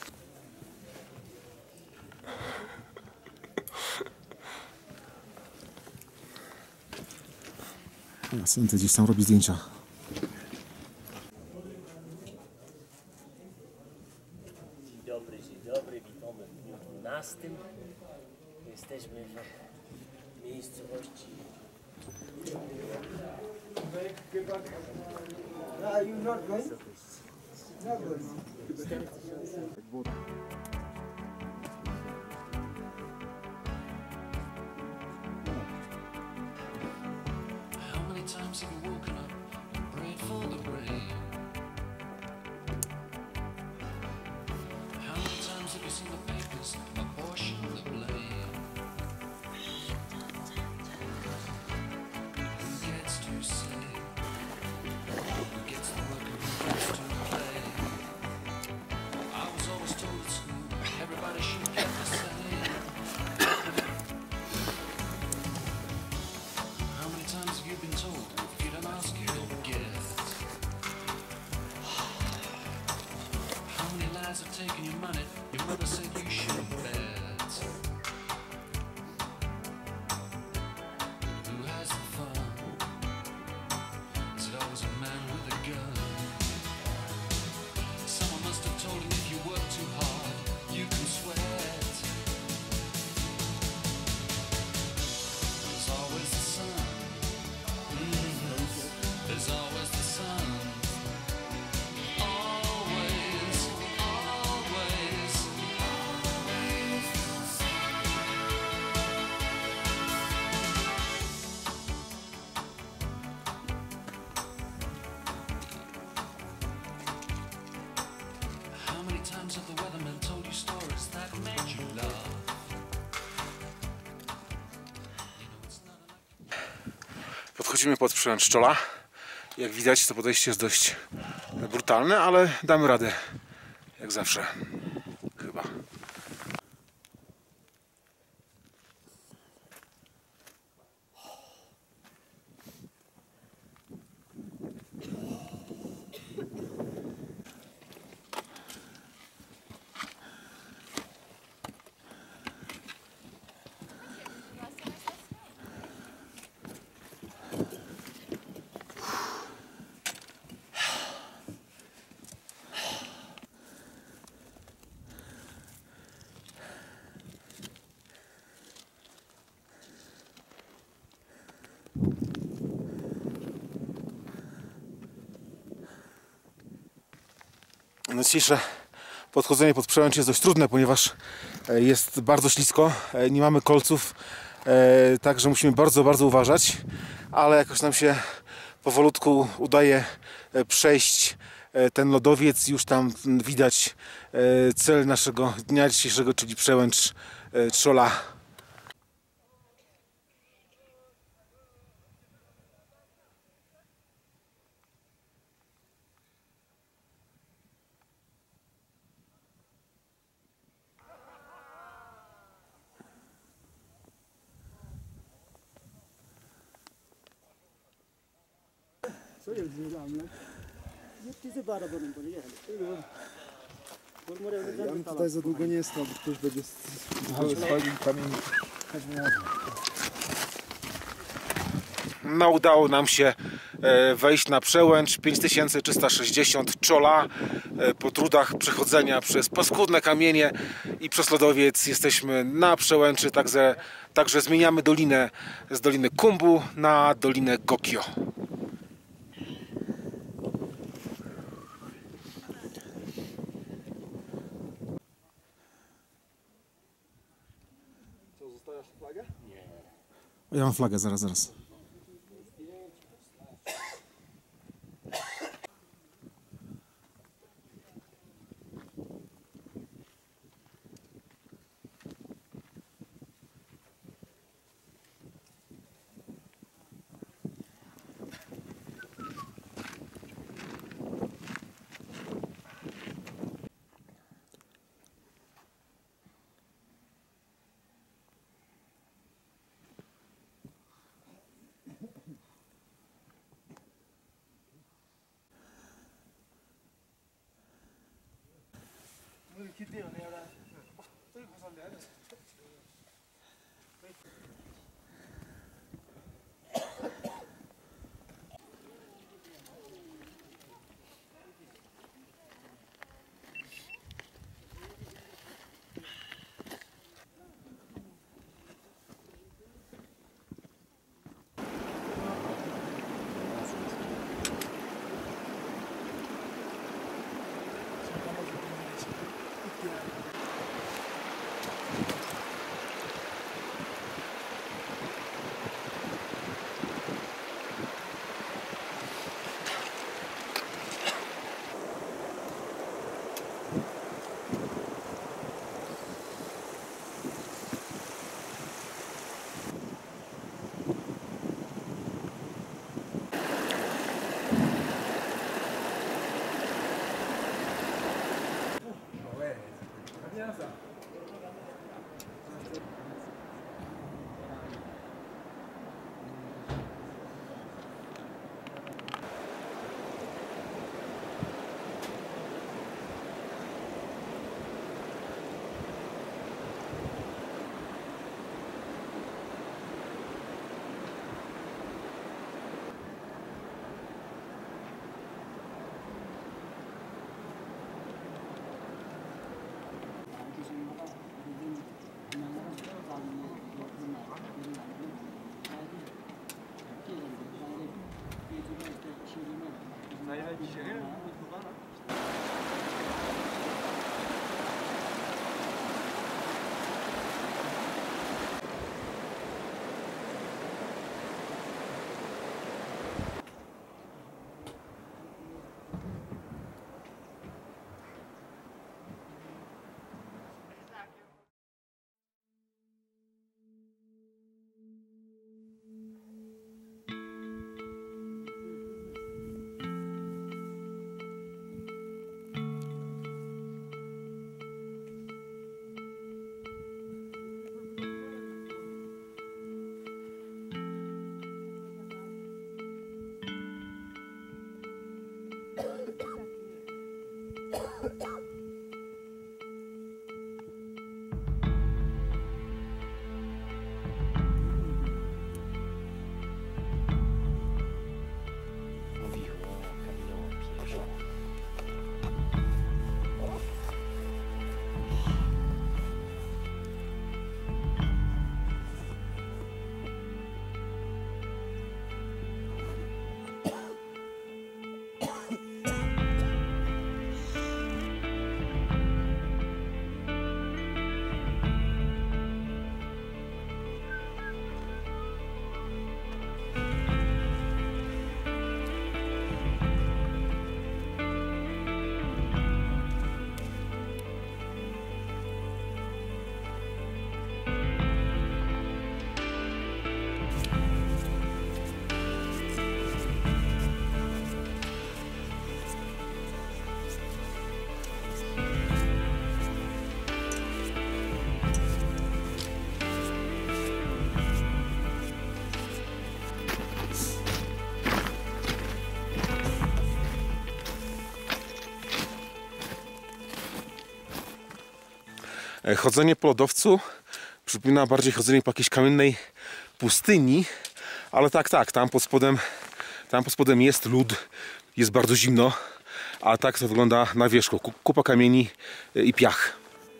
Synty gdzieś tam robi zdjęcia. Dzień dobry, witamy w dniu 12. Jesteśmy w miejscowości. How many times have you woken up and prayed for the rain? How many times have you seen the papers apportion the blame? Who gets to say? Who gets the work and who gets to play? I was always told at school everybody should get the same. How many times have you been told if you don't ask you don't get? How many lies have taken your money? Your mother said you shouldn't bet. Who has the fun? Is it always a man with a gun? Someone must have told him if you work too hard, you can sweat. There's always the sun. There's always the sun. Always, always, always. How many times have the weathermen told you stories that made you laugh? Podchodzimy pod przełęcz Czola. Jak widać, to podejście jest dość brutalne, ale damy radę. Jak zawsze. Chyba. No, dzisiejsze podchodzenie pod przełęcz jest dość trudne, ponieważ jest bardzo ślisko, nie mamy kolców, także musimy bardzo, bardzo uważać, ale jakoś nam się powolutku udaje przejść ten lodowiec. Już tam widać cel naszego dnia dzisiejszego, czyli przełęcz Czola. Ja bym tutaj za długo nie stał, bo ktoś będzie schodził kamień. No, udało nam się wejść na przełęcz 5360 Czola. Po trudach przechodzenia przez paskudne kamienie i przez lodowiec jesteśmy na przełęczy, także zmieniamy dolinę z doliny Kumbu na dolinę Gokyo. Co, zostawiasz flagę? Nie. Ja mam flagę, zaraz. Chodzenie po lodowcu przypomina bardziej chodzenie po jakiejś kamiennej pustyni, ale tak, tam pod spodem jest lód, jest bardzo zimno, a tak to wygląda na wierzchu. Kupa kamieni i piach.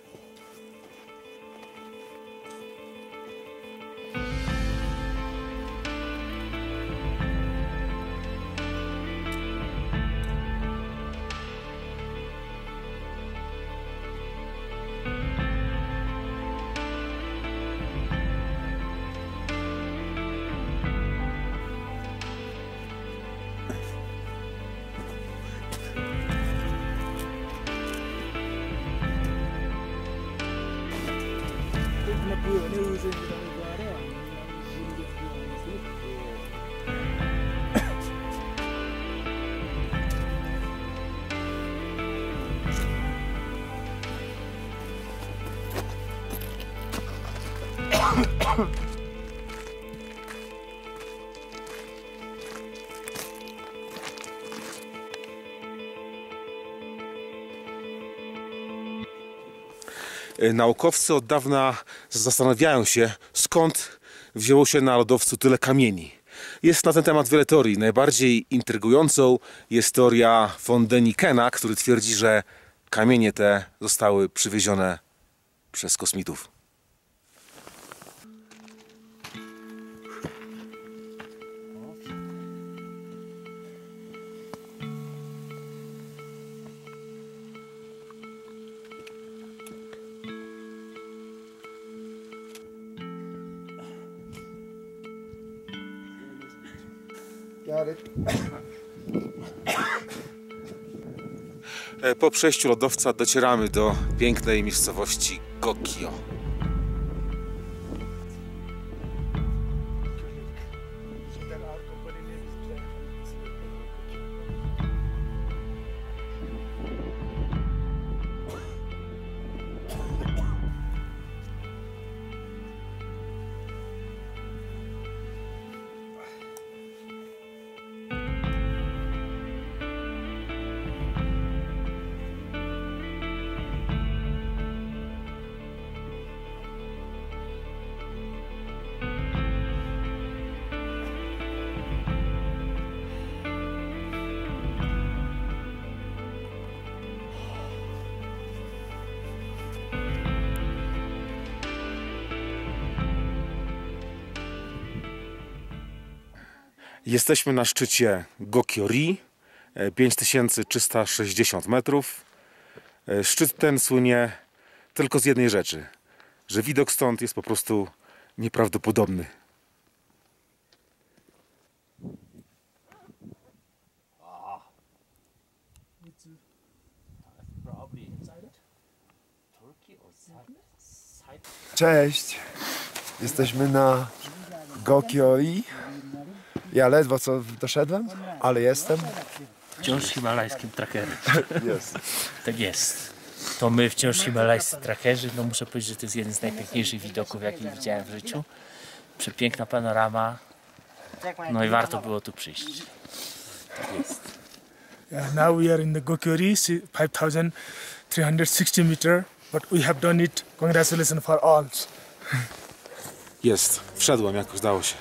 Naukowcy od dawna zastanawiają się, skąd wzięło się na lodowcu tyle kamieni. Jest na ten temat wiele teorii. Najbardziej intrygującą jest teoria von Denikena, który twierdzi, że kamienie te zostały przywiezione przez kosmitów. Po przejściu lodowca docieramy do pięknej miejscowości Gokyo. Jesteśmy na szczycie Gokyo-ri. 5360 metrów. Szczyt ten słynie tylko z jednej rzeczy, że widok stąd jest po prostu nieprawdopodobny. Cześć! Jesteśmy na Gokioi. Ja ledwo co doszedłem, ale jestem. Wciąż himalajskim trackerem. Jest. Tak jest. To my wciąż himalajscy trackerzy. No muszę powiedzieć, że to jest jeden z najpiękniejszych widoków, jakich widziałem w życiu. Przepiękna panorama. No i warto było tu przyjść. Tak jest. Yeah, now we are in the Gokiori, 5,360 meter, but we have done it. Congratulations for all. Jest, wszedłem, jakoś dało się.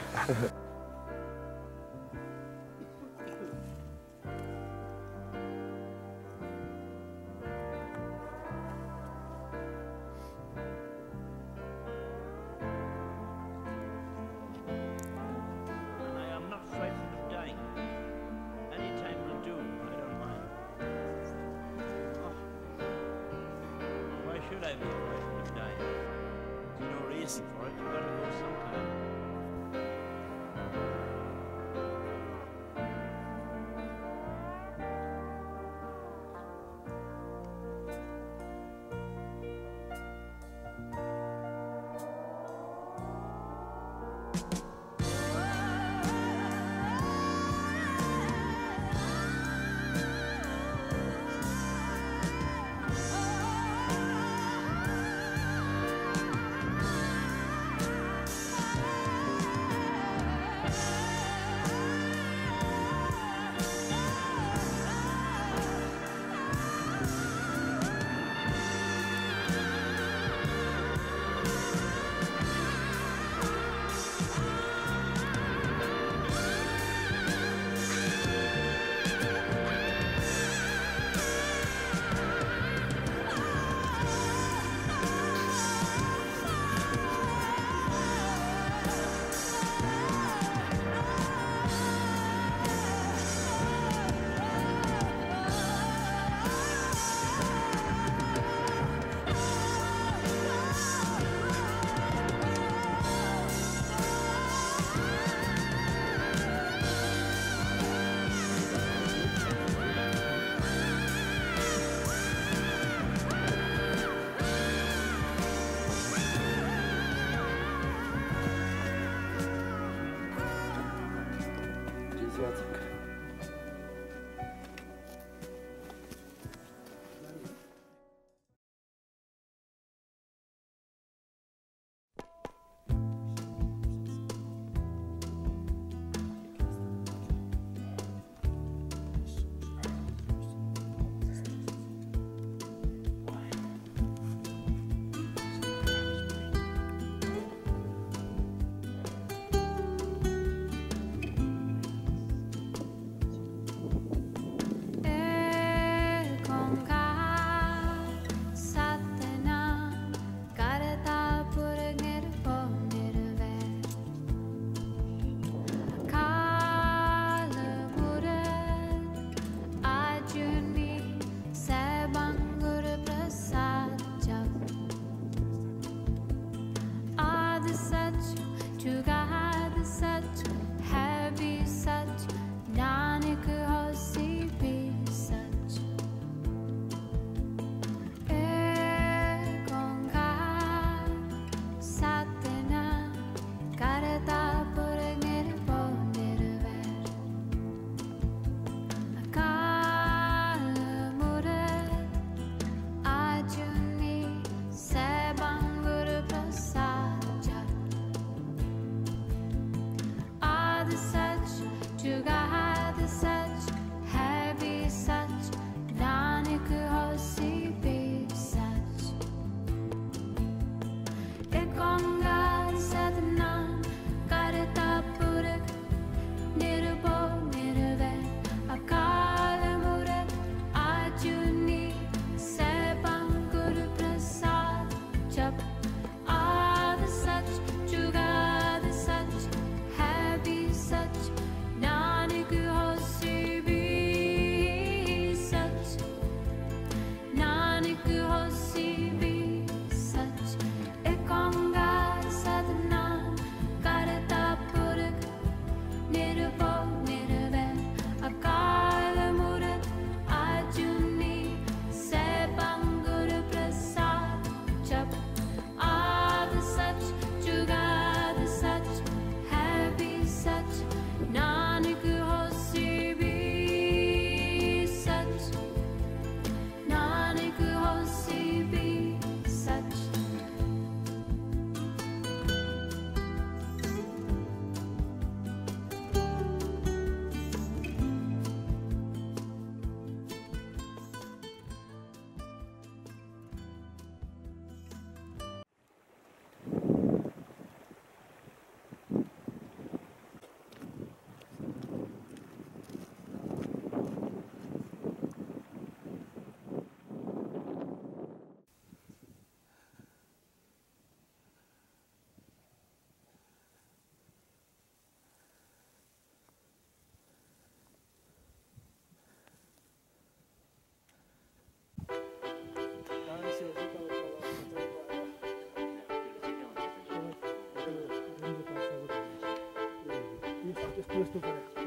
त्यस्तो यस्तो गरेको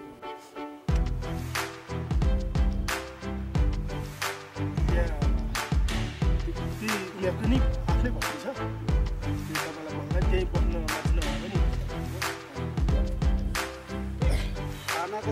इलेक्ट्रोनिक आफ्नै भन्ने छ त्यो तपाईँलाई भन्दा त्यही बस्न मान्छे नभए पनि खानाको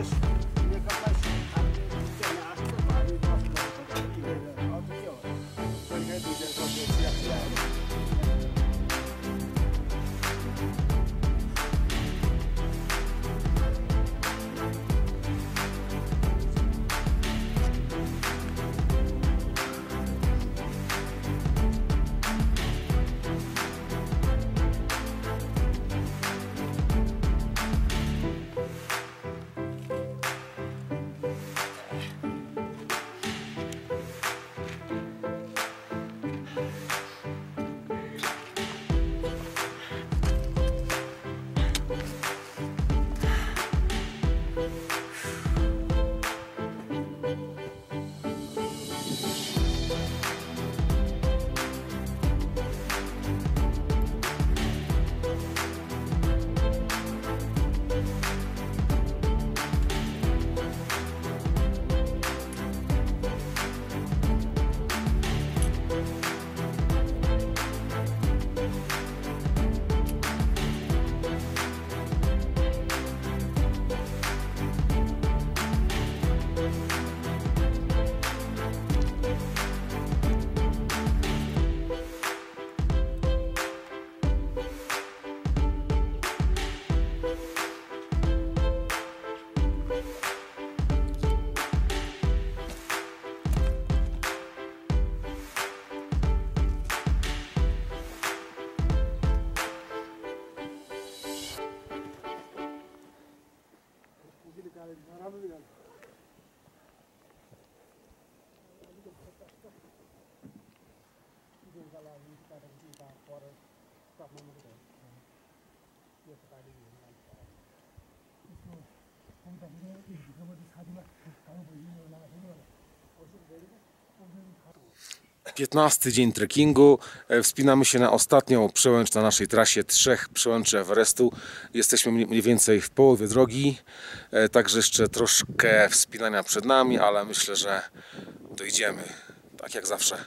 Piętnasty dzień trekkingu. Wspinamy się na ostatnią przełęcz na naszej trasie 3 przełęczy Everestu. Jesteśmy mniej więcej w połowie drogi, także jeszcze troszkę wspinania przed nami, ale myślę, że dojdziemy, tak jak zawsze.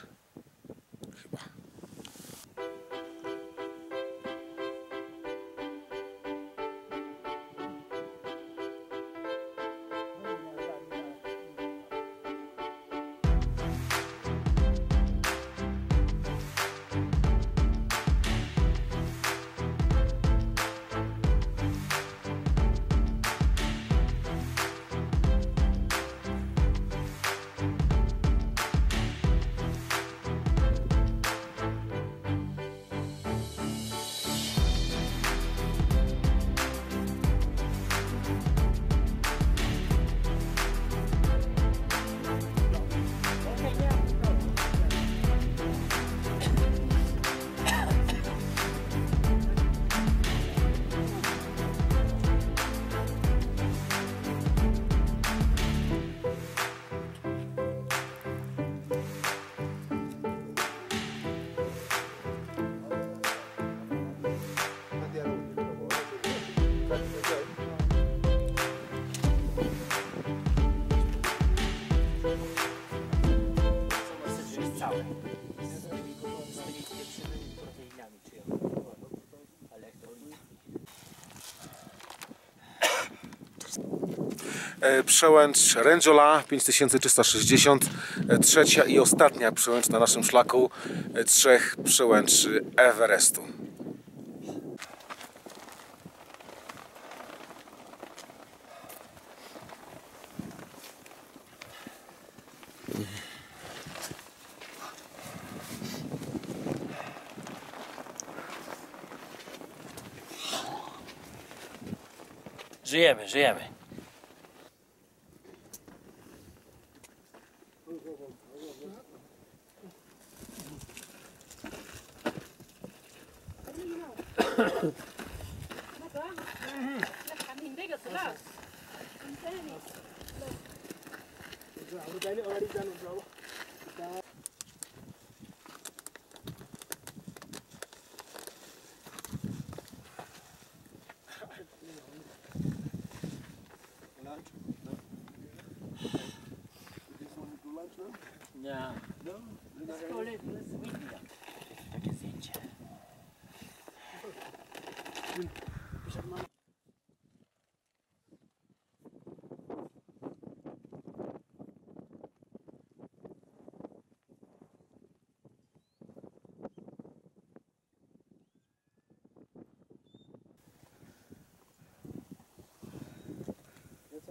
Chyba. Przełęcz Rędziola 5360, trzecia i ostatnia przełęcz na naszym szlaku 3 przełęczy Everestu. Żyjemy, żyjemy.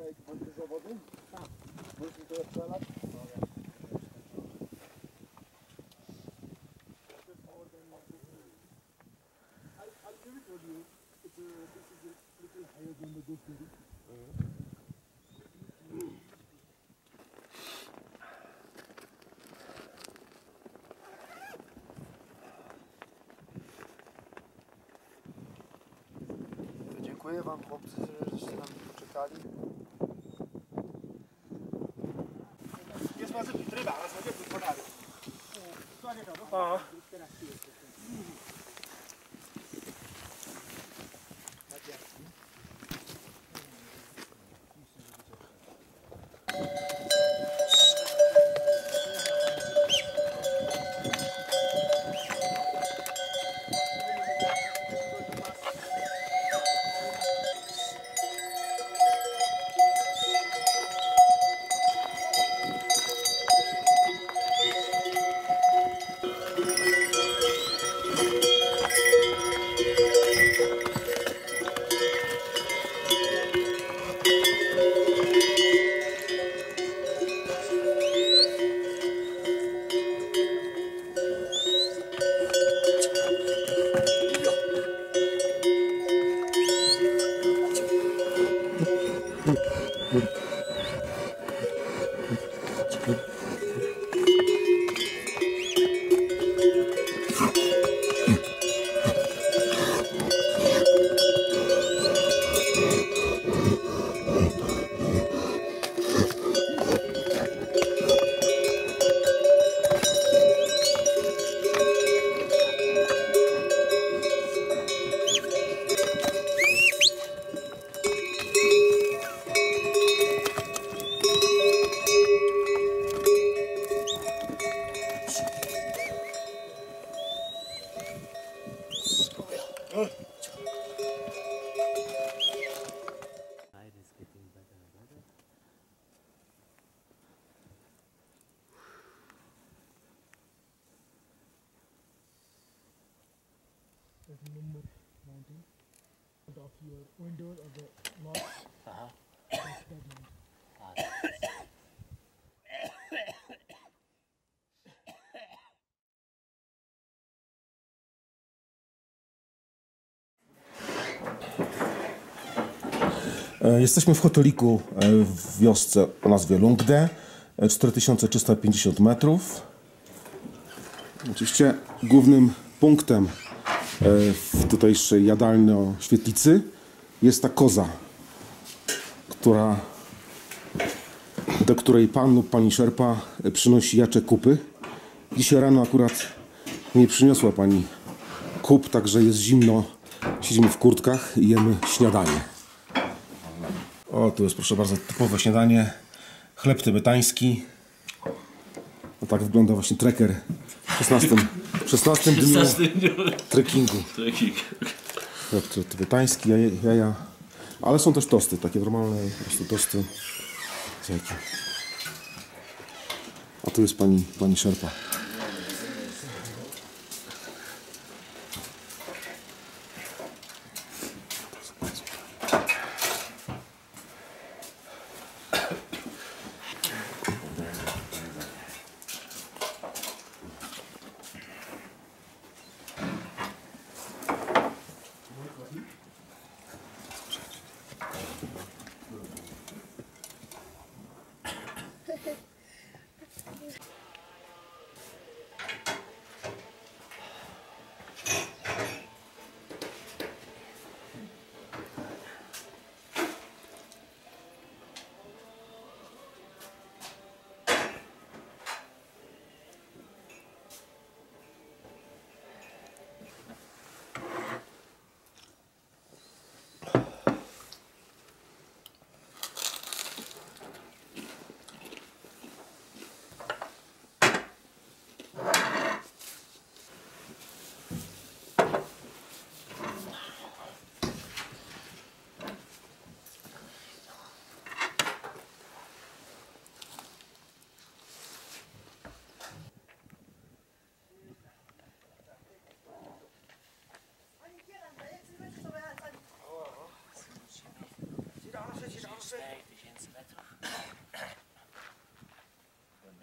Pan te zawody? Tak. Możesz mi to odstrzelać? Dziękuję wam chłopcy, żeście nam poczekali. Jest masy tryba, ale sobie tu podali. Number 19 of your windows of the north. That's that number. Jesteśmy w hoteliku w wiosce o nazwie Lungde, 4350 metrów. Oczywiście głównym punktem w tutejszej jadalno-świetlicy jest ta koza, do której pan lub pani szerpa przynosi jacze kupy. Dzisiaj rano akurat nie przyniosła pani kup, także jest zimno, siedzimy w kurtkach i jemy śniadanie. O, tu jest, proszę bardzo, typowe śniadanie. Chleb tybetański. No tak wygląda właśnie trekker w 16 dniu trekkingu. Chleb tybetański, jaja. Ale są też tosty, takie normalne po prostu tosty z jajkiem. A tu jest pani szerpa.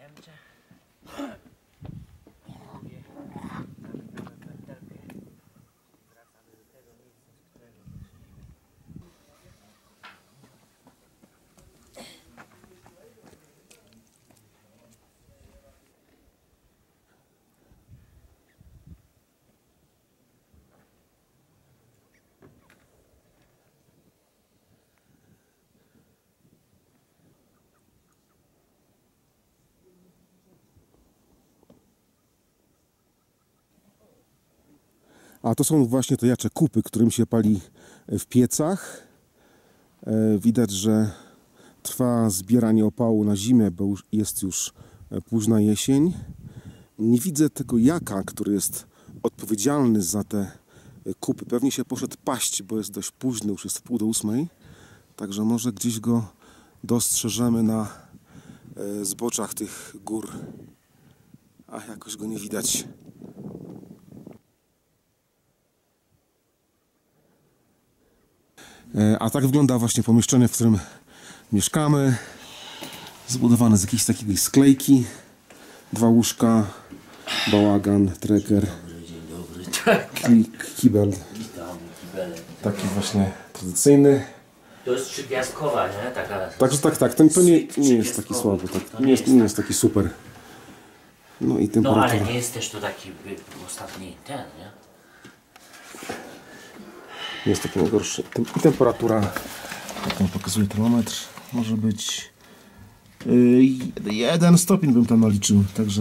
Niemczech. Wracamy do tego miejsca, z którego wyszliśmy. A to są właśnie te jacze kupy, którym się pali w piecach. Widać, że trwa zbieranie opału na zimę, bo jest już późna jesień. Nie widzę tego jaka, który jest odpowiedzialny za te kupy. Pewnie się poszedł paść, bo jest dość późny, już jest 7:30. Także może gdzieś go dostrzeżemy na zboczach tych gór. A jakoś go nie widać. A tak wygląda właśnie pomieszczenie, w którym mieszkamy. Zbudowane z jakiejś takiej sklejki. 2 łóżka, bałagan, trekker, kibel. Taki właśnie tradycyjny. To jest 3-gwiazdkowa, nie? Taka... Także tak, ten to nie jest taki słaby, tak, nie jest taki super. No i temperatura. No ale nie jest też to taki ostatni ten, nie? Nie jest taki najgorszy. I temperatura, jak tam pokazuje termometr, może być 1 stopień bym tam naliczył, także...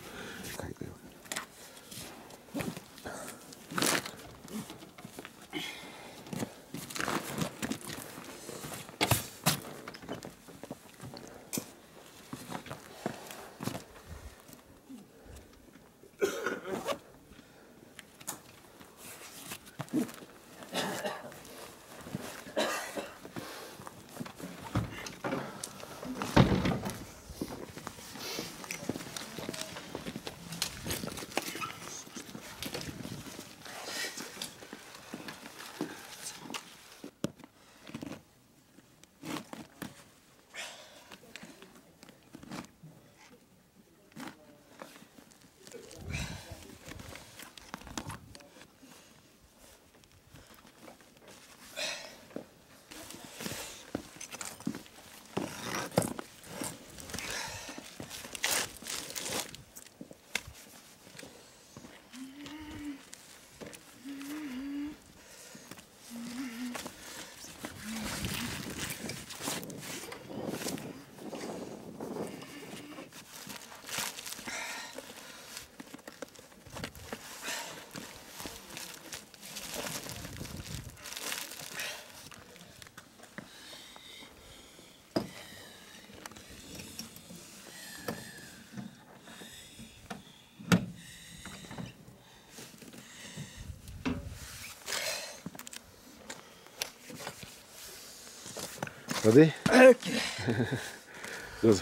Ready? Okay. Good.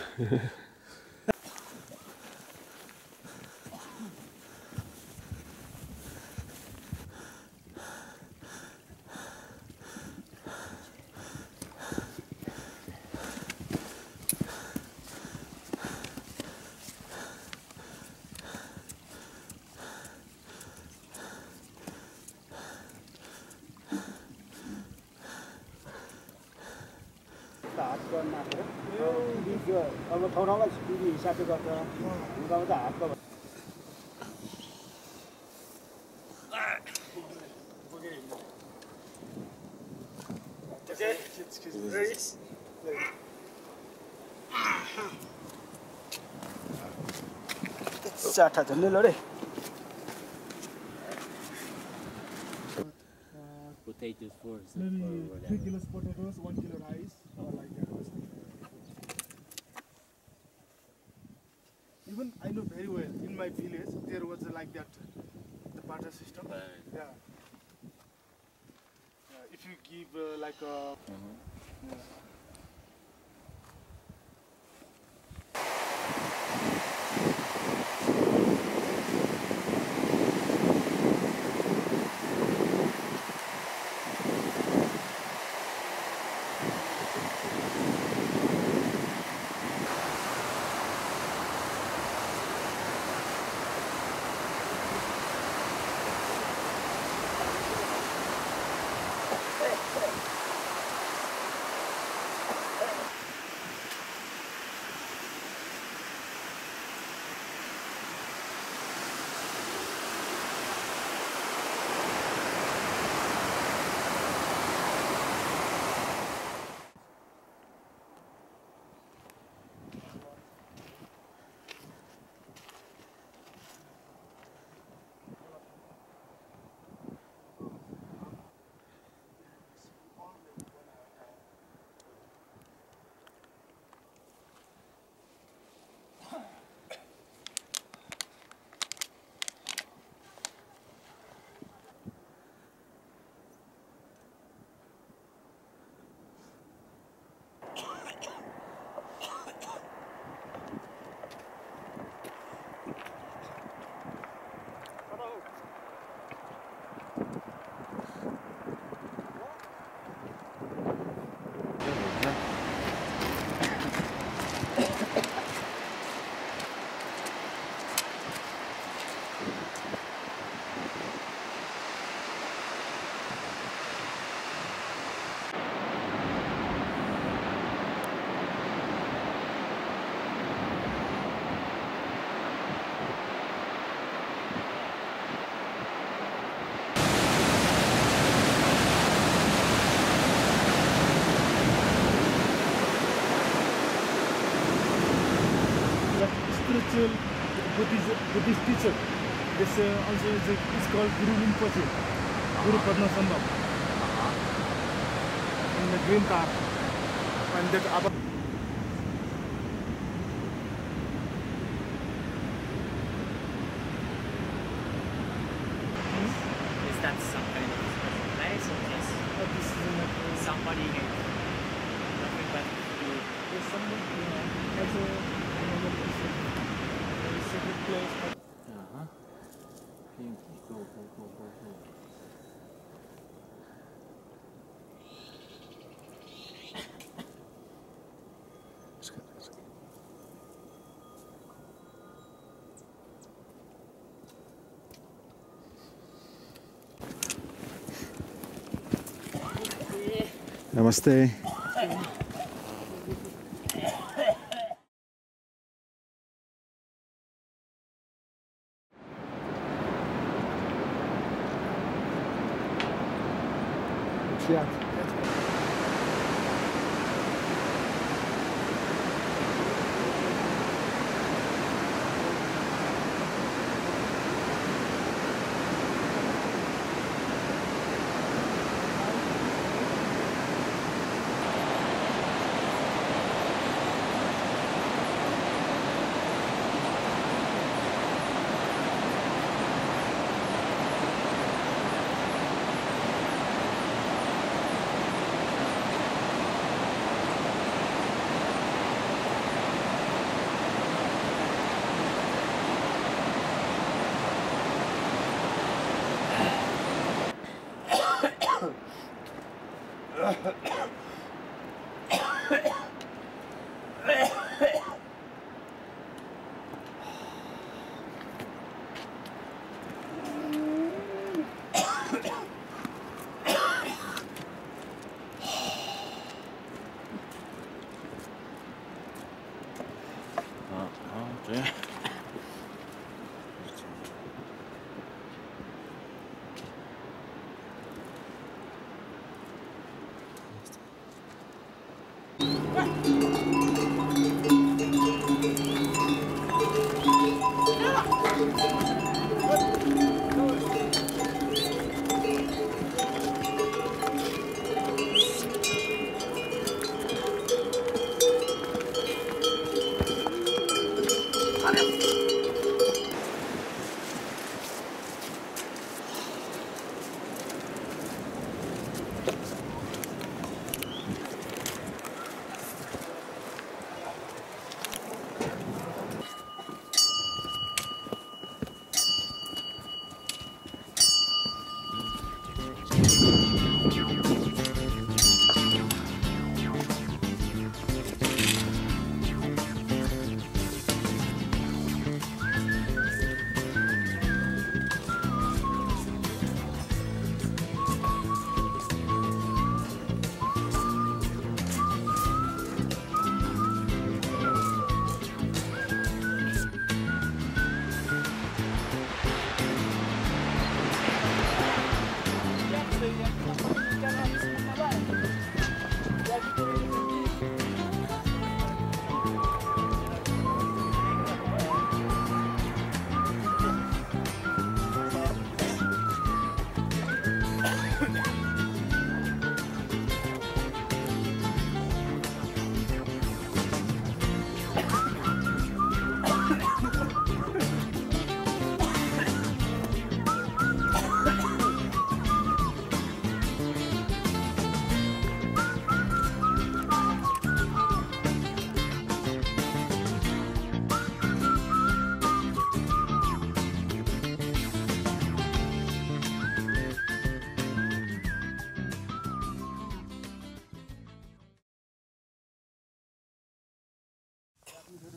अब ठाउँ स्पिडी हिसाबले गर्दा हुँदा हातको चाठा झन्डै लडे Potatoes for maybe 3 kilos potatoes, 1 kilo rice, or like that. Even I know very well, in my village, there was like that, the barter system. Yeah. If you give like a... spiritual Buddhist teacher. This also is called Guru Rinpoche, Guru Padmasambhava. In the green car. And that Abba. Is that some kind of special place or just This is somebody here? Nothing but you. There's somebody has a secret place. Pięknie, go. Namaste. Świat.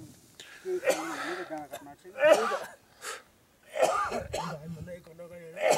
Đây,